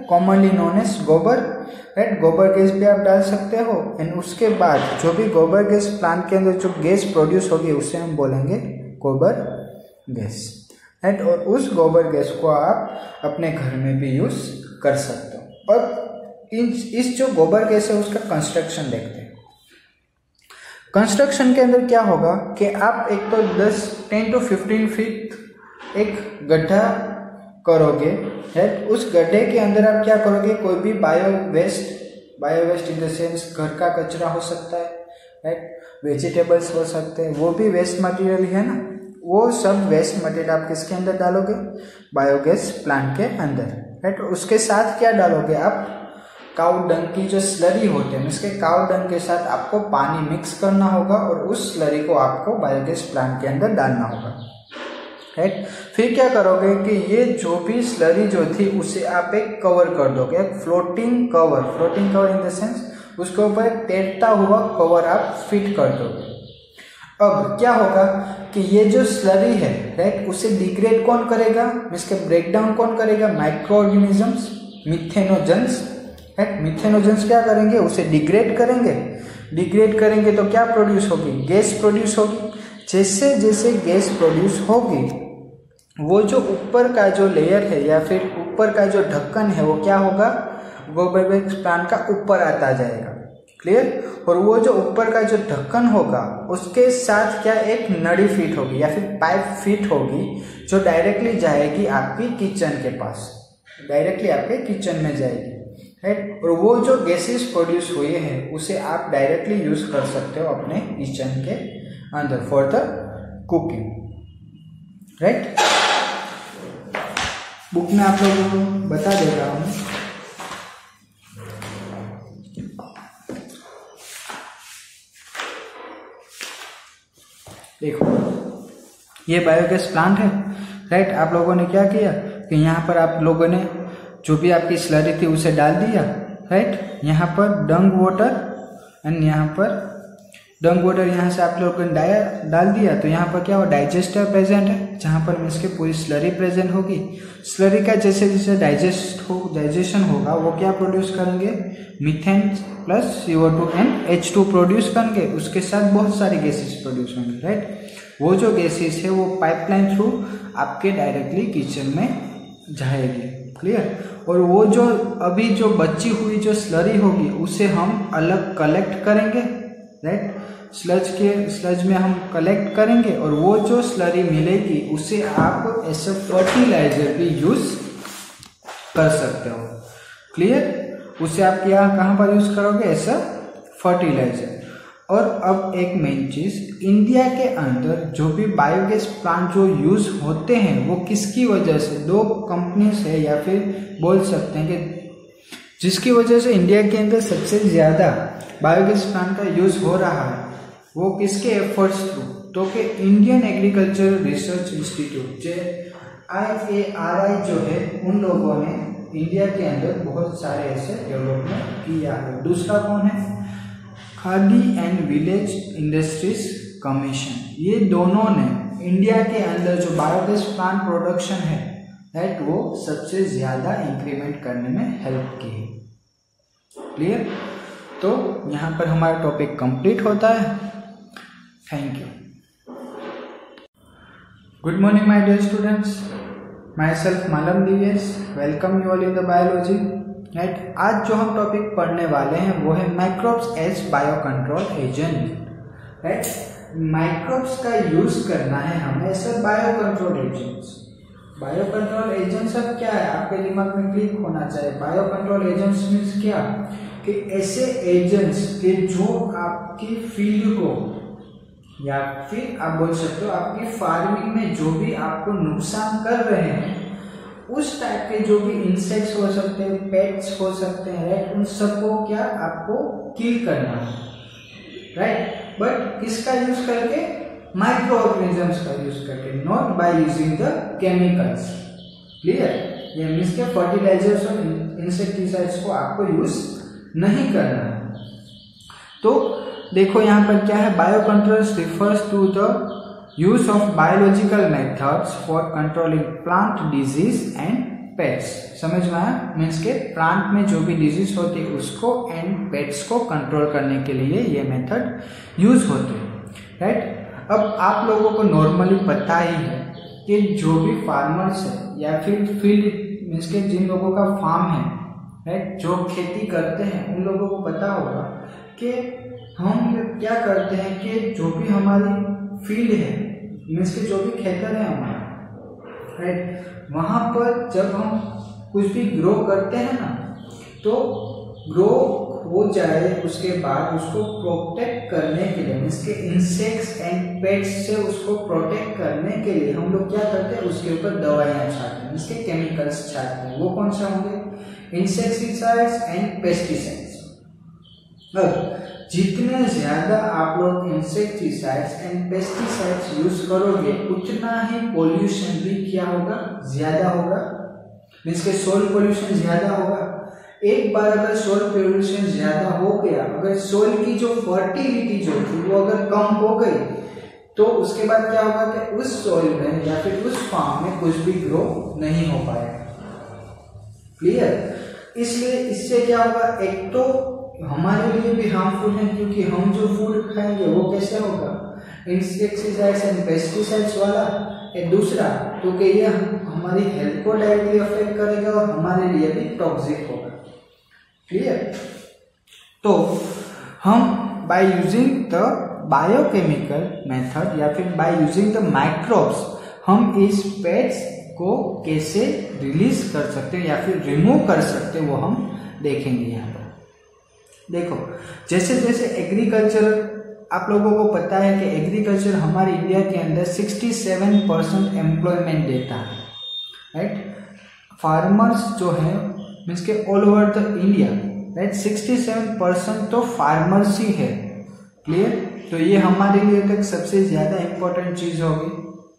A: commonly known as गोबर, राइट। गोबर गैस भी आप डाल सकते हो एंड उसके बाद जो भी गोबर गैस प्लांट के अंदर जो गैस प्रोड्यूस होगी उसे हम बोलेंगे गोबर गैस, राइट। और उस गोबर गैस को आप अपने घर में भी यूज कर सकते हो। और इस इस जो गोबर गैस है उसका कंस्ट्रक्शन देखते हैं। कंस्ट्रक्शन के अंदर क्या होगा कि आप एक तो दस टेन टू फिफ्टीन फीट एक गड्ढा करोगे, राइट। उस गड्ढे के अंदर आप क्या करोगे, कोई भी bio waste, bio waste in the sense घर का कचरा हो सकता है, राइट, वेजिटेबल्स हो सकते हैं, वो भी वेस्ट मटेरियल है ना, वो सब वेस्ट मटेरियल आप किसके अंदर डालोगे, बायोगैस प्लांट के अंदर, राइट। उसके साथ क्या डालोगे आप, काउ डंग की जो स्लरी होते हैं इसके काउ डंग के साथ आपको पानी मिक्स करना होगा और उस स्लरी को आपको बायोगैस प्लांट के अंदर डालना होगा, राइट। फिर क्या करोगे कि ये जो भी स्लरी जो थी उसे आप एक कवर कर दोगे, एक floating cover, floating cover in the sense उसके ऊपर एक तैरता हुआ कवर आप फिट कर दोगे। अब क्या होगा कि ये जो स्लरी है, राइट, उसे डिग्रेड कौन करेगा, इसके ब्रेकडाउन कौन करेगा, micro organisms, methanogens, right. Methanogens क्या करेंगे, उसे डिग्रेड करेंगे, डिग्रेड करेंगे तो क्या प्रोड्यूस होगी, गैस प्रोड्यूस होगी। जैसे जैसे गैस प्रोड्यूस होगी वो जो ऊपर का जो लेयर है या फिर ऊपर का जो ढक्कन है वो क्या होगा, गोबर गैस प्लांट का ऊपर आता जाएगा, क्लियर। और वो जो ऊपर का जो ढक्कन होगा उसके साथ क्या एक नली फिट होगी या फिर पाइप फिट होगी जो डायरेक्टली जाएगी आपकी किचन के पास, डायरेक्टली आपके किचन में जाएगी, राइट। और वो जो गैसेस प्रोड्यूस हुए हैं उसे आप डायरेक्टली यूज कर सकते हो अपने किचन के अंदर for the cooking, right. Book में आप लोगों को बता दे रहा हूँ, देखो ये बायोगैस प्लांट है, राइट। आप लोगों ने क्या किया कि यहाँ पर आप लोगों ने जो भी आपकी स्लरी थी उसे डाल दिया, राइट। यहाँ पर डंग वाटर एंड यहाँ पर डंग वाटर यहाँ से आप लोगों ने डाल दिया तो यहाँ पर क्या हो, डाइजेस्टर प्रेजेंट है जहाँ पर मीन्स के पूरी स्लरी प्रेजेंट होगी। स्लरी का जैसे जैसे डाइजेस्ट हो डाइजेशन होगा वो क्या प्रोड्यूस करेंगे, methane plus C O two and H two produce करेंगे, उसके साथ बहुत सारी गैसेस प्रोड्यूस होंगे, राइट। वो जो गैसेस है वो पाइपलाइन थ्रू आपके डायरेक्टली किचन में जाएगी, क्लियर। और वो जो अभी जो बची हुई जो स्लरी होगी उसे हम अलग कलेक्ट करेंगे, राइट। स्लज के स्लज में हम कलेक्ट करेंगे और वो जो स्लरी मिलेगी उसे आप एज अ फर्टिलाइजर भी यूज कर सकते हो, क्लियर। उसे आप यहाँ कहाँ पर यूज करोगे, एज अ फर्टिलाइजर। और अब एक मेन चीज, इंडिया के अंदर जो भी बायोगैस प्लांट जो यूज होते हैं वो किसकी वजह से, दो कंपनीज है या फिर बोल सकते हैं कि जिसकी वजह से इंडिया के अंदर सबसे ज्यादा बायोगैस प्लांट का यूज हो रहा है, वो किसके एफर्ट्स थ्रू, तो कि Indian agriculture research institute J I A R I जो है उन लोगों ने इंडिया के अंदर बहुत सारे ऐसे डेवलपमेंट किया है। दूसरा कौन है, Khadi and village industries commission, ये दोनों ने इंडिया के अंदर जो बायोगैस प्लांट प्रोडक्शन है, राइट, वो सबसे ज्यादा इंक्रीमेंट करने में हेल्प की है, क्लियर। तो यहाँ पर हमारा टॉपिक कंप्लीट होता है। Thank you. Good morning my dear students, myself Malam Divesh, welcome you all in the biology, right. आज जो हम टॉपिक पढ़ने वाले हैं वो है microbes as bio control agent, right. Microbes का यूज करना है हमें as bio control agents. Bio control agents अब क्या है, आपके दिमाग में क्लिक होना चाहिए। बायो कंट्रोल एजेंट्स मीन्स क्या, कि ऐसे एजेंट्स के जो आपकी फील्ड को या फिर आप बोल सकते हो आपकी फार्मिंग में जो भी आपको नुकसान कर रहे हैं, उस टाइप के जो भी इंसेक्ट्स हो सकते हैं, पेट्स हो सकते हैं, राइट, उन सबको क्या आपको किल करना है, राइट। बट किसका यूज करके, माइक्रो ऑर्गेनिजम्स का यूज करके, not by using the chemicals, clear. ये मीन्स के फर्टिलाइजर्स और इंसेक्टिसाइड्स को आपको यूज नहीं करना है। तो देखो यहाँ पर क्या है, bio control refers to the use of biological methods for controlling plant disease and pests. समझ में आया? मीन्स के प्लांट में जो भी डिजीज होती है उसको एंड पेट्स को कंट्रोल करने के लिए ये मेथड यूज होते हैं, राइट। अब आप लोगों को नॉर्मली पता ही है कि जो भी फार्मर्स है या फिर फील्ड मीन्स के जिन लोगों का फार्म है, राइट, जो खेती करते हैं उन लोगों को पता होगा कि हम क्या करते हैं कि जो भी हमारी फील्ड है मीन्स के जो भी खेतर है हमारा, राइट, वहाँ पर जब हम कुछ भी ग्रो करते हैं ना, तो ग्रो हो जाए उसके बाद उसको प्रोटेक्ट करने के लिए मीन्स के इंसेक्ट्स एंड पेट्स से उसको प्रोटेक्ट करने के लिए हम लोग क्या करते हैं, उसके ऊपर दवाइयाँ छाटते हैं, मीन्स के केमिकल्स छाटते हैं। वो कौन सा होंगे? Insecticides and pesticides. अब जितने ज्यादा आप लोग इंसेक्टिसाइड्स एंड पेस्टिसाइड्स यूज करोगे उतना ही पोल्यूशन भी क्या होगा? ज्यादा होगा। मीन्स के सोइल पोल्यूशन ज्यादा होगा। एक बार अगर सोइल पोल्यूशन ज्यादा हो गया, अगर सोइल की जो फर्टिलिटी जो थी वो अगर कम हो गई, तो उसके बाद क्या होगा कि उस सोइल में या फिर उस फार्म में कुछ भी ग्रो नहीं हो पाएगा। क्लियर? इसलिए इससे क्या होगा, एक तो हमारे लिए भी हार्मफुल है क्योंकि हम जो फूड खाएंगे वो कैसे होगा? इंसेक्टिसाइड्स एंड पेस्टिसाइड्स वाला। एक दूसरा क्योंकि तो ये हमारी हेल्थ को डायरेक्टली अफेक्ट करेगा और हमारे लिए भी टॉक्सिक होगा। क्लियर? तो हम by using the biochemical method या फिर बाय यूजिंग द माइक्रोब्स हम इस पेट्स को कैसे रिलीज कर सकते हैं या फिर रिमूव कर सकते हैं वो हम देखेंगे यहाँ पर। देखो, जैसे जैसे एग्रीकल्चर, आप लोगों को पता है कि एग्रीकल्चर हमारे इंडिया के अंदर सड़सठ परसेंट एम्प्लॉयमेंट देता है, राइट। फार्मर्स जो है मीन्स के all over the India, right, सड़सठ परसेंट तो फार्मर्स ही है। क्लियर? तो ये हमारे लिए तक सबसे ज्यादा इम्पोर्टेंट चीज होगी।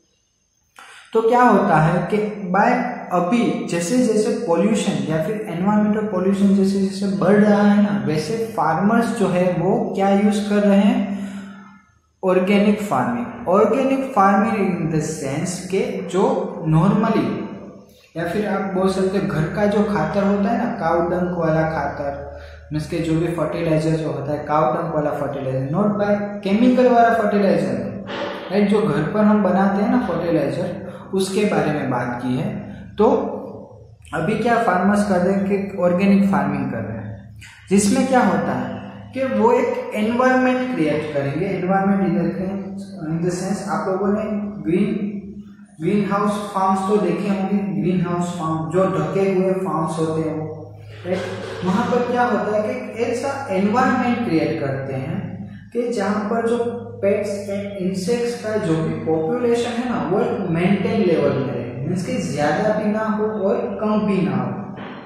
A: तो क्या होता है कि बाय अभी जैसे जैसे पॉल्यूशन या फिर एनवायरमेंटल पॉल्यूशन जैसे जैसे बढ़ रहा है ना, वैसे फार्मर्स जो है वो क्या यूज कर रहे हैं? Organic farming. Organic farming in the sense के जो नॉर्मली या फिर आप बोल सकते हो घर का जो खातर होता है ना, काउ डंक वाला खातर, मीन्स के जो भी फर्टिलाइजर जो होता है काउ डंक वाला फर्टिलाइजर, नॉट बाय केमिकल वाला फर्टिलाइजर, राइट, जो घर पर हम बनाते हैं ना फर्टिलाइजर, उसके बारे में बात की है। तो अभी क्या फार्मर्स कर रहे हैं कि ऑर्गेनिक फार्मिंग कर रहे हैं, जिसमें क्या होता है कि वो एक एनवायरनमेंट क्रिएट करेंगे। एनवायरनमेंट इन द सेंस, आप लोगों ने ग्रीन ग्रीन हाउस फार्म्स तो देखे होंगे, ग्रीन हाउस फार्म जो ढके हुए फार्म्स होते हैं वो, राइट। वहां पर क्या होता है कि ऐसा एनवायरनमेंट क्रिएट करते हैं कि जहां पर जो पेट्स एंड इंसेक्ट्स का जो भी पॉपुलेशन है ना वो मेंटेन लेवल में रहे, मीन्स कि ज्यादा भी ना हो और कम भी ना हो।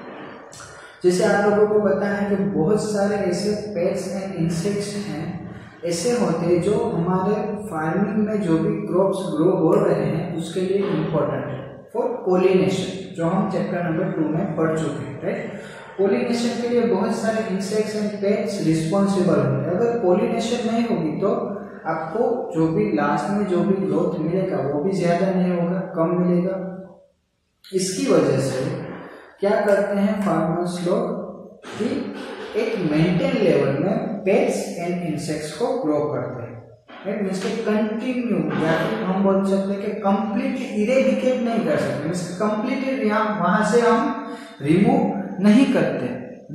A: जैसे आप लोगों को पता है कि बहुत सारे ऐसे पेट्स एंड इंसेक्ट्स हैं, ऐसे होते हैं जो हमारे फार्मिंग में जो भी क्रॉप्स ग्रो हो रहे हैं उसके लिए इम्पोर्टेंट है फॉर पोलिनेशन, जो हम चैप्टर नंबर टू में पढ़ चुके हैं, राइट। पोलिनेशन के लिए बहुत सारे इंसेक्ट्स एंड पेट्स रिस्पॉन्सिबल होते हैं। अगर पोलिनेशन नहीं होगी तो आपको जो भी लास्ट में जो भी ग्रोथ मिलेगा वो भी ज्यादा नहीं होगा, कम मिलेगा। इसकी वजह से क्या करते हैं फार्मर्स लोग कि एक मेंटेन लेवल में पेट्स एंड इंसेक्ट्स को ग्रो करते हैं, राइट। मीन्स के कंटिन्यू या फिर हम बोल सकते हैं कि कंप्लीटली इरेडिकेट नहीं कर सकते, मीन्स कंप्लीटली यहाँ वहां से हम रिमूव नहीं करते,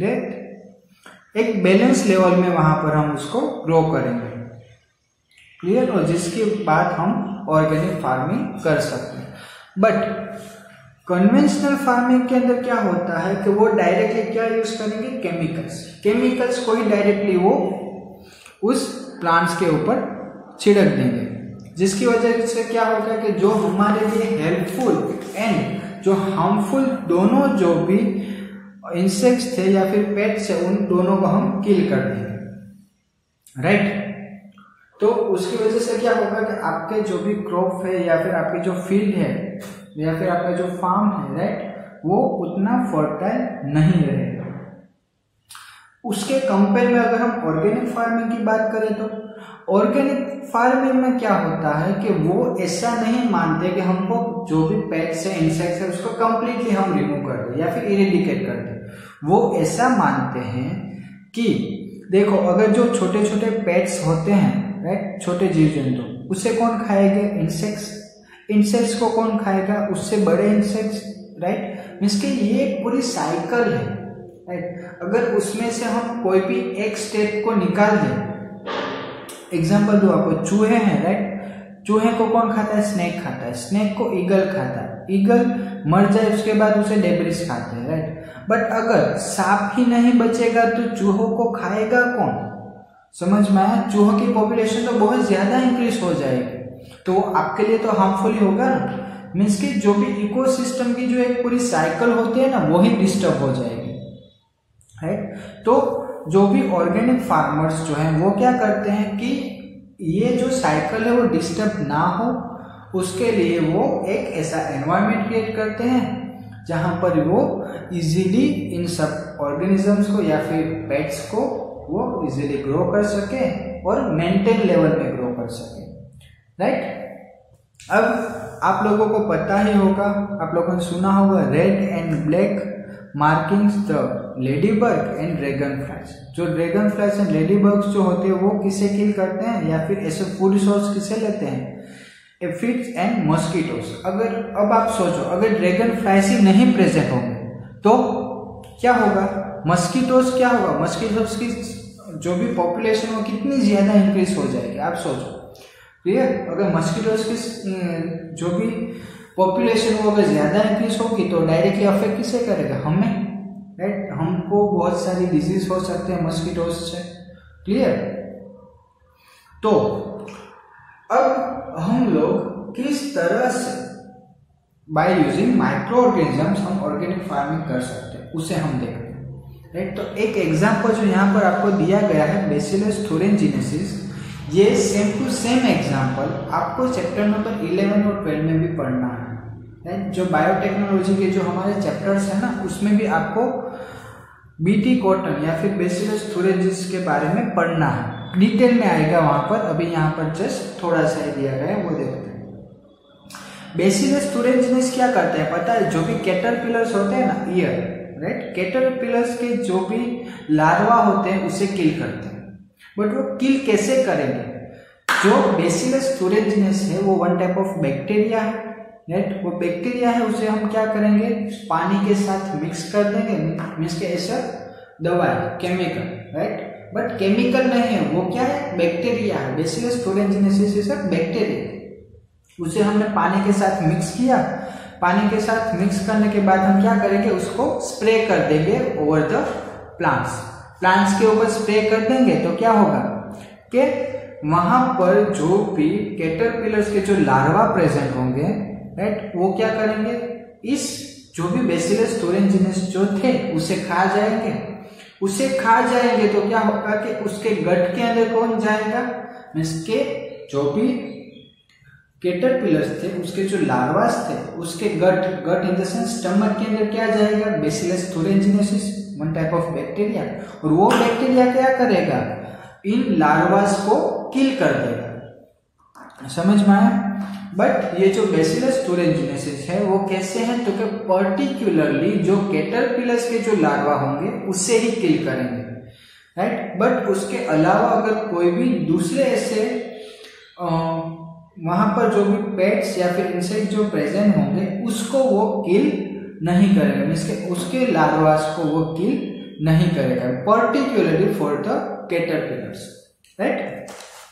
A: राइट। एक बैलेंस लेवल में वहां पर हम उसको ग्रो करेंगे। क्लियर? और जिसके बाद हम ऑर्गेनिक फार्मिंग कर सकते हैं। बट कन्वेंशनल फार्मिंग के अंदर क्या होता है कि वो डायरेक्टली क्या यूज करेंगे? केमिकल्स। केमिकल्स को ही डायरेक्टली वो उस प्लांट्स के ऊपर छिड़क देंगे, जिसकी वजह से क्या होगा कि जो हमारे लिए हेल्पफुल एंड जो हार्मफुल दोनों जो भी इंसेक्ट्स थे या फिर पेट्स है उन दोनों को हम किल कर देंगे, राइट। तो उसकी वजह से क्या होगा कि आपके जो भी क्रॉप है या फिर आपकी जो फील्ड है या फिर आपका जो फार्म है, राइट, वो उतना फर्टाइल नहीं रहेगा। उसके कंपेयर में अगर हम ऑर्गेनिक फार्मिंग की बात करें तो ऑर्गेनिक फार्मिंग में क्या होता है कि वो ऐसा नहीं मानते कि हमको जो भी पेट्स है, इंसेक्ट्स है, उसको कंप्लीटली हम रिमूव कर दें या फिर इरेडिकेट कर दें। वो ऐसा मानते हैं कि देखो, अगर जो छोटे छोटे पेट्स होते हैं, राइट, छोटे जीव जंतु, उसे कौन खाएंगे? इंसेक्ट्स। इंसेक्ट्स को कौन खाएगा? उससे बड़े इंसेक्ट्स, राइट। मीन्स कि ये एक पूरी साइकिल है, राइट। अगर उसमें से हम कोई भी एक स्टेप को निकाल दें, एग्जाम्पल दो आपको, चूहे हैं, राइट। चूहे को कौन खाता है? स्नेक खाता है। स्नेक को ईगल खाता है। ईगल मर जाए उसके बाद उसे डेब्रिस खाते हैं, राइट। बट अगर सांप ही नहीं बचेगा तो चूहों को खाएगा कौन? समझ में आया? चूहों की पॉपुलेशन तो बहुत ज्यादा इंक्रीज हो जाएगी, तो आपके लिए तो हार्मफुल ही होगा ना। मीन्स कि जो भी इकोसिस्टम की जो एक पूरी साइकिल होती है ना, वो ही डिस्टर्ब हो जाएगी, राइट। तो जो भी ऑर्गेनिक फार्मर्स जो हैं वो क्या करते हैं कि ये जो साइकिल है वो डिस्टर्ब ना हो, उसके लिए वो एक ऐसा एनवायरनमेंट क्रिएट करते हैं जहां पर वो इजीली इन सब ऑर्गेनिजम्स को या फिर पेट्स को वो इजीली ग्रो कर सके और मेंटेन लेवल में ग्रो कर सके, राइट। अब आप लोगों को पता ही होगा, आप लोगों ने सुना होगा, red and black markings the ladybug and dragonflies. जो ड्रैगन फ्लाइज एंड लेडीबग्स जो होते हैं वो किसे किल करते हैं या फिर ऐसे फूड सोर्स किसे लेते हैं? Aphids and mosquitoes. अगर अब आप सोचो, अगर ड्रैगन फ्लाइज ही नहीं प्रेजेंट होंगे तो क्या होगा? मॉस्किटोस क्या होगा? मॉस्किटोस की जो भी पॉपुलेशन वो कितनी ज्यादा इंक्रीज हो जाएगी, आप सोचो। क्लियर? अगर मॉस्किटोस की जो भी पॉपुलेशन वो अगर ज्यादा इंक्रीज होगी तो डायरेक्टली अफेक्ट किसे करेगा? हमें, राइट। हमको बहुत सारी डिजीज हो सकते हैं मॉस्किटोस से। क्लियर? तो अब हम लोग किस तरह से बाय यूजिंग माइक्रो ऑर्गेनिजम्स हम ऑर्गेनिक फार्मिंग कर सकते हैं उसे हम देखते हैं, राइट। तो एक एग्जांपल जो यहाँ पर आपको दिया गया है, बैसिलस thuringiensis, ये सेम टू सेम एग्जांपल आपको चैप्टर नंबर इलेवन और ट्वेल्व में भी पढ़ना है, राइट। जो बायोटेक्नोलॉजी के जो हमारे चैप्टर्स है ना, उसमें भी आपको बीटी कॉटन या फिर बैसिलस thuringiensis के बारे में पढ़ना है, डिटेल में आएगा वहां पर। अभी यहाँ पर जस्ट थोड़ा सा ही दिया गया है, वो देखते हैं। बैसिलस thuringiensis क्या करते हैं पता है? जो भी कैटरपिलर्स होते हैं ना, ईयर, राइट, कैटरपिलर्स के जो भी लार्वा होते हैं उसे किल करते हैं। बट वो किल कैसे करेंगे? जो बैसिलस thuringiensis है वो वन टाइप ऑफ बैक्टीरिया है, राइट। वो बैक्टीरिया है, उसे हम क्या करेंगे? पानी के साथ मिक्स कर देंगे। मीन्स के ऐसा दवा है, केमिकल, राइट। बट केमिकल नहीं है, वो क्या है? बैक्टीरिया है। Bacillus thuringiensis is a bacteria. उसे हमने पानी के साथ मिक्स किया। पानी के साथ मिक्स करने के बाद हम क्या करेंगे? उसको स्प्रे कर देंगे ओवर द प्लांट्स। प्लांट्स के ऊपर स्प्रे कर देंगे तो क्या होगा कि वहां पर जो भी कैटरपिलर्स के जो लार्वा प्रेजेंट होंगे, राइट, वो क्या करेंगे? इस जो भी बैसिलस thuringiensis जो थे उसे खा जाएंगे। उसे खा जाएंगे तो क्या होगा कि उसके गट के अंदर कौन जाएगा? मीन्स के जो भी कैटरपिलर्स थे उसके जो लार्वास थे उसके gut gut in the sense stomach के अंदर क्या जाएगा? Bacillus thuringiensis, one type of bacteria. और वो बैक्टीरिया क्या करेगा? इन लार्वास को किल कर देगा। समझ में आया? बट ये जो बैसिलस thuringiensis है वो कैसे है? तो कि पर्टिकुलरली जो कैटरपिलर्स के जो लार्वा होंगे उससे ही किल करेंगे, राइट। बट उसके अलावा अगर कोई भी दूसरे ऐसे वहां पर जो भी पेट्स या फिर इंसेक्ट जो प्रेजेंट होंगे उसको वो किल नहीं करेगा। मीन्स के उसके लार्वास को वो किल नहीं करेगा, particularly for the caterpillars, right.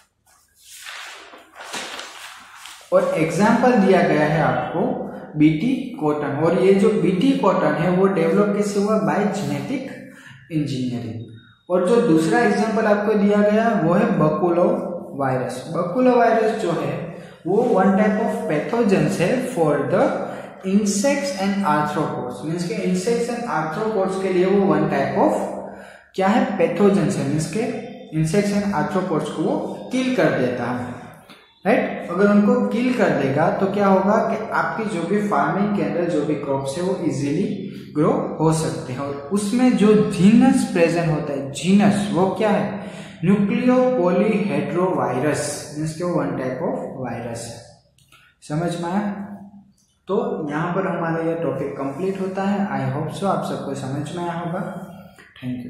A: और एग्जाम्पल दिया गया है आपको बीटी कॉटन। और ये जो बीटी कॉटन है वो डेवलप कैसे हुआ? By genetic engineering. और जो दूसरा एग्जाम्पल आपको दिया गया वो है बकुलो वायरस। बकुलो वायरस जो है वो वन टाइप ऑफ पैथोजेंस है for the insects and arthropods. Means के इंसेक्ट्स एंड आर्थ्रोपोड्स के लिए वो वन टाइप ऑफ क्या है? पैथोजेंस है। मीन्स के इंसेक्ट्स एंड आर्थ्रोपोड्स को वो किल कर देता है, राइट। अगर उनको किल कर देगा तो क्या होगा कि आपकी जो भी फार्मिंग के अंदर जो भी क्रॉप्स है वो इजीली ग्रो हो सकते हैं। और उसमें जो जीनस प्रेजेंट होता है, जीनस वो क्या है? न्यूक्लियो पॉलीहेड्रोवायरस मीन्स के वो वन टाइप ऑफ वायरस है। समझ में आया? तो यहाँ पर हमारा यह टॉपिक कंप्लीट होता है। आई होप सो आप सबको समझ में आया होगा। Thank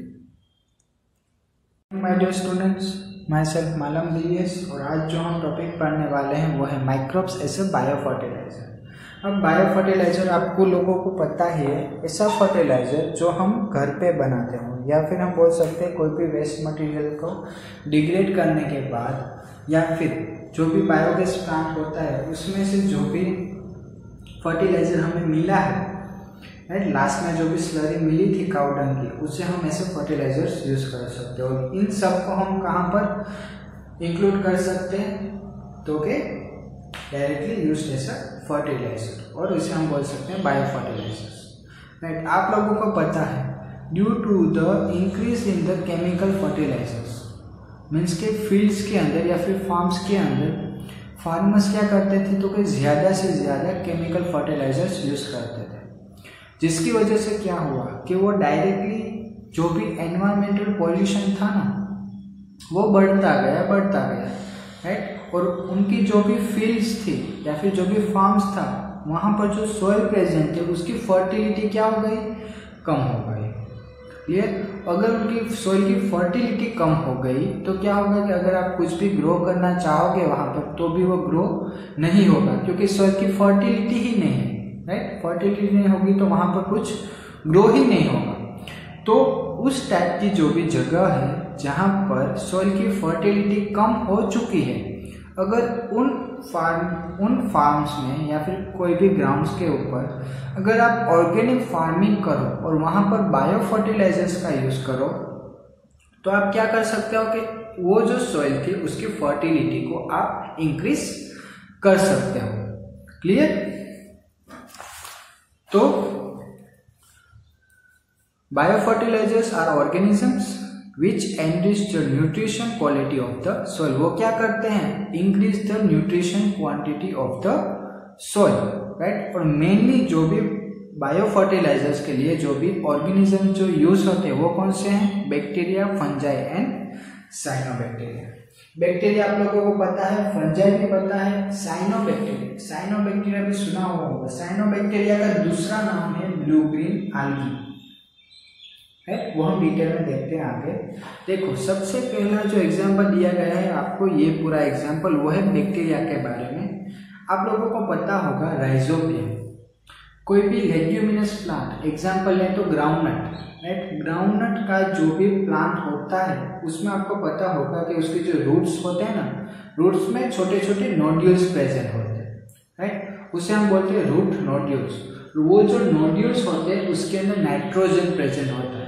A: you my dear students, myself Malam D S और आज जो हम टॉपिक पढ़ने वाले हैं वो है microbes as a bio fertiliser. अब बायो फर्टिलाइजर आपको लोगों को पता ही है, ऐसा फर्टिलाइजर जो हम घर पे बनाते हो या फिर हम बोल सकते हैं कोई भी वेस्ट मटेरियल को डिग्रेड करने के बाद या फिर जो भी बायोगैस प्लांट होता है उसमें से जो भी फर्टिलाइजर हमें मिला है, राइट, लास्ट में जो भी स्लरी मिली थी काऊ डंग की, उससे हम ऐसे फर्टिलाइजर्स यूज कर सकते हो। इन सब को हम कहाँ पर इंक्लूड कर सकते हैं? तो के directly use as a fertiliser और इसे हम बोल सकते हैं बायो फर्टिलाइजर्स, राइट। आप लोगों को पता है due to the increase in the chemical fertilisers means के फील्ड्स के अंदर या फिर फार्म्स के अंदर फार्मर्स क्या करते थे तो कि ज़्यादा से ज़्यादा केमिकल फर्टिलाइजर्स यूज करते थे, जिसकी वजह से क्या हुआ कि वो डायरेक्टली जो भी एनवायरमेंटल पॉल्यूशन था ना वो बढ़ता गया बढ़ता गया राइट। और उनकी जो भी फील्ड्स थी या फिर जो भी फार्म्स था वहाँ पर जो सॉइल प्रेजेंट थे उसकी फर्टिलिटी क्या हो गई? कम हो गई। क्लियर? अगर उनकी सॉइल की फर्टिलिटी कम हो गई तो क्या होगा कि अगर आप कुछ भी ग्रो करना चाहोगे वहाँ पर तो भी वो ग्रो नहीं होगा क्योंकि सॉइल की फर्टिलिटी ही नहीं है, राइट। फर्टिलिटी नहीं होगी तो वहाँ पर कुछ ग्रो ही नहीं होगा। तो उस टाइप की जो भी जगह है जहाँ पर सॉइल की फर्टिलिटी कम हो चुकी है, अगर उन फार्म उन फार्म्स में या फिर कोई भी ग्राउंड्स के ऊपर अगर आप ऑर्गेनिक फार्मिंग करो और वहाँ पर बायो फर्टिलाइजर्स का यूज़ करो तो आप क्या कर सकते हो कि वो जो सॉइल थी उसकी फर्टिलिटी को आप इंक्रीज कर सकते हो। क्लियर? तो bio fertilisers are organisms which enrich the nutrition quality of the soil. वो क्या करते हैं? Increase the nutrition quantity of the soil, right. और मेनली जो भी बायो फर्टिलाइजर्स के लिए जो भी ऑर्गेनिज्म जो यूज होते हैं वो कौन से हैं? Bacteria, fungi and cyanobacteria. Bacteria आप लोगों को पता है, फंजाई भी पता है, साइनोबैक्टीरिया साइनोबैक्टीरिया भी सुना हुआ होगा। साइनोबैक्टीरिया का दूसरा नाम है ब्लू ग्रीन आल्गी, है वो हम डिटेल में देखते हैं आगे। देखो सबसे पहला जो एग्जांपल दिया गया है आपको, ये पूरा एग्जांपल वो है बैक्टीरिया के बारे में। आप लोगों को पता होगा राइजोबियम, कोई भी लेग्यूमिनस प्लांट एग्जांपल है तो ग्राउंडनट, राइट। ग्राउंडनट का जो भी प्लांट होता है उसमें आपको पता होगा कि उसके जो रूट्स होते हैं ना, रूट्स में छोटे छोटे नोड्यूल्स प्रेजेंट होते हैं, राइट। उसे हम बोलते हैं रूट नोड्यूल्स। वो जो नोड्यूल्स होते हैं उसके अंदर नाइट्रोजन प्रेजेंट होता है,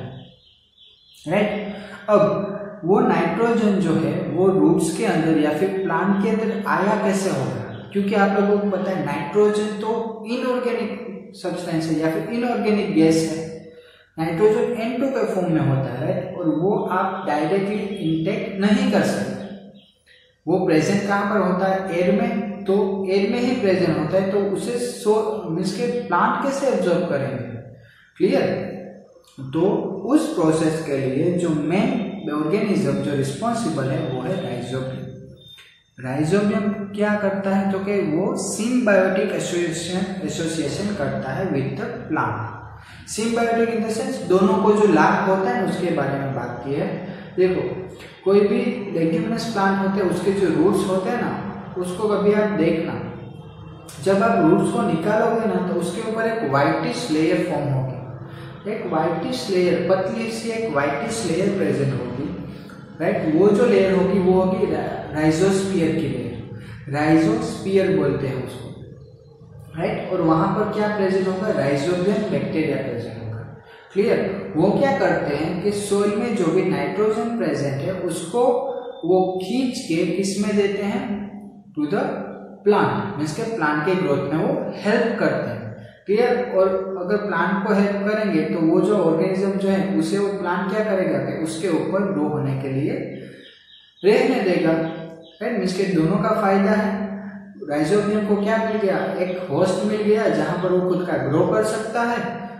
A: राइट। अब वो नाइट्रोजन जो है वो रूट्स के अंदर या फिर प्लांट के अंदर आया कैसे होगा? क्योंकि आप लोगों को पता है नाइट्रोजन तो इनऑर्गेनिक सब्सटेंस है या फिर इनऑर्गेनिक गैस है। नाइट्रोजन एन टू के फॉर्म में होता है, राइट। और वो आप डायरेक्टली इंटेक्ट नहीं कर सकते, वो प्रेजेंट कहाँ पर होता है? एयर में। तो एयर में ही प्रेजेंट होता है तो उसे सो मीन्स के प्लांट कैसे एब्जॉर्ब करेंगे? क्लियर? तो उस प्रोसेस के लिए जो मेन ऑर्गेनिज्म जो रिस्पॉन्सिबल है वो है राइजोबियम। राइजोबियम क्या करता है तो कि वो सिम्बायोटिक एसोसिएशन एसोसिएशन करता है with the plant. Symbiotic in the sense दोनों को जो लाभ होता है उसके बारे में बात की है। देखो कोई भी लेग्यूमिनस प्लांट होते हैं उसके जो रूट्स होते हैं ना, उसको कभी आप देखना, जब आप रूट्स को निकालोगे ना तो उसके ऊपर एक व्हाइटिश लेयर फॉर्म होगी, एक व्हाइटिश लेयर, पतली सी एक व्हाइटिश लेयर प्रेजेंट होगी, राइट। वो जो लेयर होगी वो होगी राइजोस्फीयर की लेयर, राइजोस्फीयर बोलते हैं उसको, राइट। और वहां पर क्या प्रेजेंट होगा? राइजोबियम बैक्टीरिया प्रेजेंट होगा। क्लियर? वो क्या करते हैं कि सोइल में जो भी नाइट्रोजन प्रेजेंट है उसको वो खींच के किस में देते हैं? टू द प्लांट, मीन्स के प्लांट के ग्रोथ में वो हेल्प करते हैं। क्लियर? और अगर प्लांट को हेल्प करेंगे तो वो जो ऑर्गेनिज्म जो है उसे वो प्लांट क्या करेगा कि उसके ऊपर ग्रो होने के लिए रहने देगा, राइट। मीन्स के दोनों का फायदा है। राइजोबियम को क्या मिल गया? एक होस्ट मिल गया जहां पर वो खुद का ग्रो कर सकता है,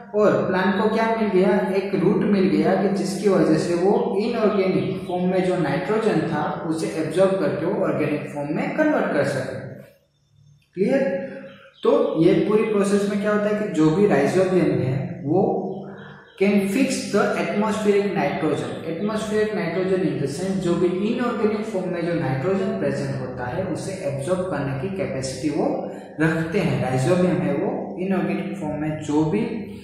A: और प्लांट को क्या मिल गया, एक रूट मिल गया कि जिसकी वजह से वो इनऑर्गेनिक फॉर्म में जो नाइट्रोजन था उसे एब्जॉर्ब करके वो ऑर्गेनिक फॉर्म में कन्वर्ट कर सके। क्लियर। तो ये पूरी प्रोसेस में क्या होता है कि जो भी राइजोबियम है वो can fix the atmospheric nitrogen. Atmospheric nitrogen in the sense जो भी इनऑर्गेनिक फॉर्म में जो नाइट्रोजन प्रेजेंट होता है उसे एब्जॉर्ब करने की कैपेसिटी वो रखते हैं। राइजोबियम है वो इनऑर्गेनिक फॉर्म में जो भी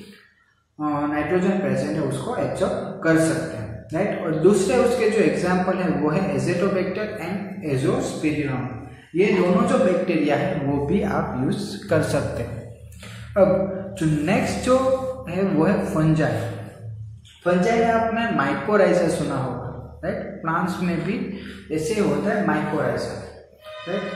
A: नाइट्रोजन प्रेजेंट है उसको एब्जॉर्ब कर सकते हैं, राइट। और दूसरे उसके जो एग्जाम्पल है वो है एजेटोबैक्टर एंड एजोस्पिरिनम। ये दोनों जो बैक्टीरिया है वो भी आप यूज कर सकते हैं। अब जो नेक्स्ट जो है वो है फंजाई। फंजाई में आपने माइकोराइजा सुना होगा, राइट। प्लांट्स में भी ऐसे होता है माइकोराइजा, राइट।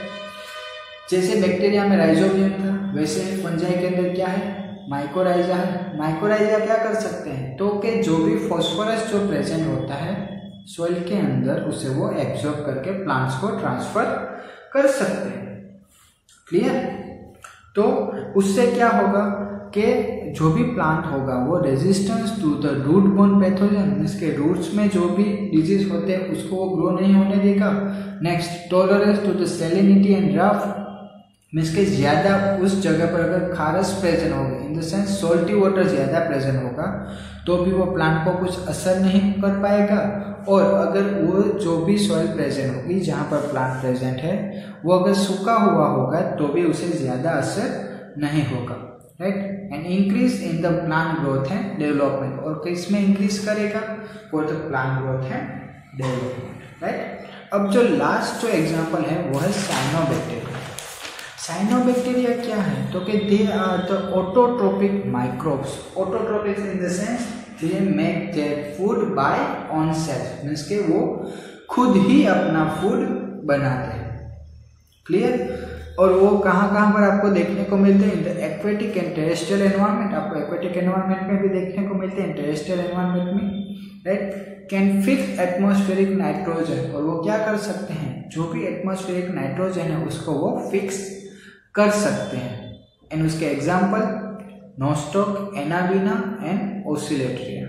A: जैसे बैक्टीरिया में राइजोबियम था वैसे फंजाई के अंदर क्या है, माइकोराइजा है। माइकोराइजा क्या कर सकते हैं, तो कि जो भी फॉस्फोरस जो प्रेजेंट होता है सॉइल के अंदर उसे वो एब्जॉर्ब करके प्लांट्स को ट्रांसफर कर सकते हैं। क्लियर। तो उससे क्या होगा कि जो भी प्लांट होगा वो resistance to the root borne pathogen, इसके रूट्स में जो भी डिजीज होते हैं उसको वो ग्रो नहीं होने देगा। Next tolerance to the salinity and rough, means के ज़्यादा उस जगह पर अगर खारस प्रेजेंट होगा in the sense salty water ज़्यादा प्रेजेंट होगा तो भी वो प्लांट को कुछ असर नहीं कर पाएगा। और अगर वो जो भी सॉइल प्रेजेंट होगी जहाँ पर प्लांट प्रेजेंट है वो अगर सूखा हुआ होगा तो भी उसे ज़्यादा असर नहीं होगा, right. And increase in the plant growth and development, और किस में इंक्रीज करेगा, for the plant growth and development, right. अब जो लास्ट जो एग्जाम्पल है वो है साइनोबैक्टीरिया। साइनोबैक्टीरिया क्या है, तो कि they are the autotrophic microbes. Autotrophic in the sense they make their food by own self, means के वो खुद ही अपना फूड बनाते हैं। क्लियर। और वो कहाँ कहाँ पर आपको देखने को मिलते हैं, in the aquatic and terrestrial environment. आपको एक्वेटिक एनवायरनमेंट में भी देखने को मिलते हैं, टेरेस्ट्रियल एनवायरनमेंट में, right. Can fix atmospheric nitrogen, और वो क्या कर सकते हैं, जो भी एटमॉस्फेरिक नाइट्रोजन है उसको वो फिक्स कर सकते हैं। एंड उसके example Nostoc, Anabaena and Oscillatoria,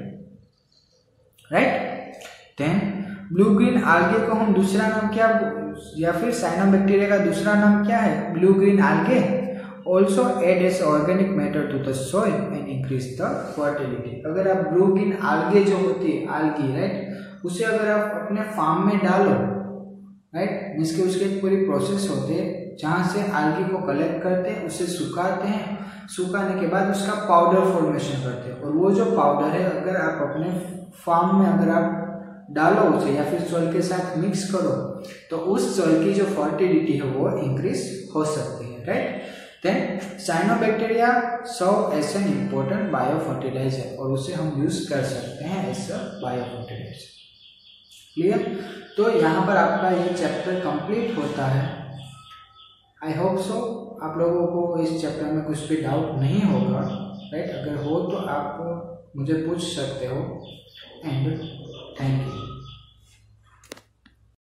A: right. Then blue green algae को हम दूसरा नाम क्या, या फिर साइनोबैक्टीरिया का दूसरा नाम क्या है, blue green algae. Also add as organic matter to the soil and increase the fertility. अगर आप ब्लू ग्रीन आल्गे जो होती है आल्गी, राइट, उसे अगर आप अपने फार्म में डालो, राइट, मीन्स के उसके पूरी प्रोसेस होते हैं जहाँ से आल्गी को कलेक्ट करते हैं, उसे सुखाते हैं, सुखाने के बाद उसका पाउडर फॉर्मेशन करते हैं। और वो जो पाउडर है अगर आप अपने फार्म में अगर आप डालो उसे या फिर सॉइल के साथ मिक्स करो तो उस सॉइल की जो फर्टिलिटी है वो इंक्रीज हो सकती है, right. Then cyanobacteria serve as an important bio fertiliser, और उसे हम यूज कर सकते हैं as a bio fertiliser. Clear. तो यहाँ पर आपका ये चैप्टर कंप्लीट होता है। आई होप सो आप लोगों को इस चैप्टर में कुछ भी डाउट नहीं होगा, राइट। अगर हो तो आप मुझे पूछ सकते हो। And thank you.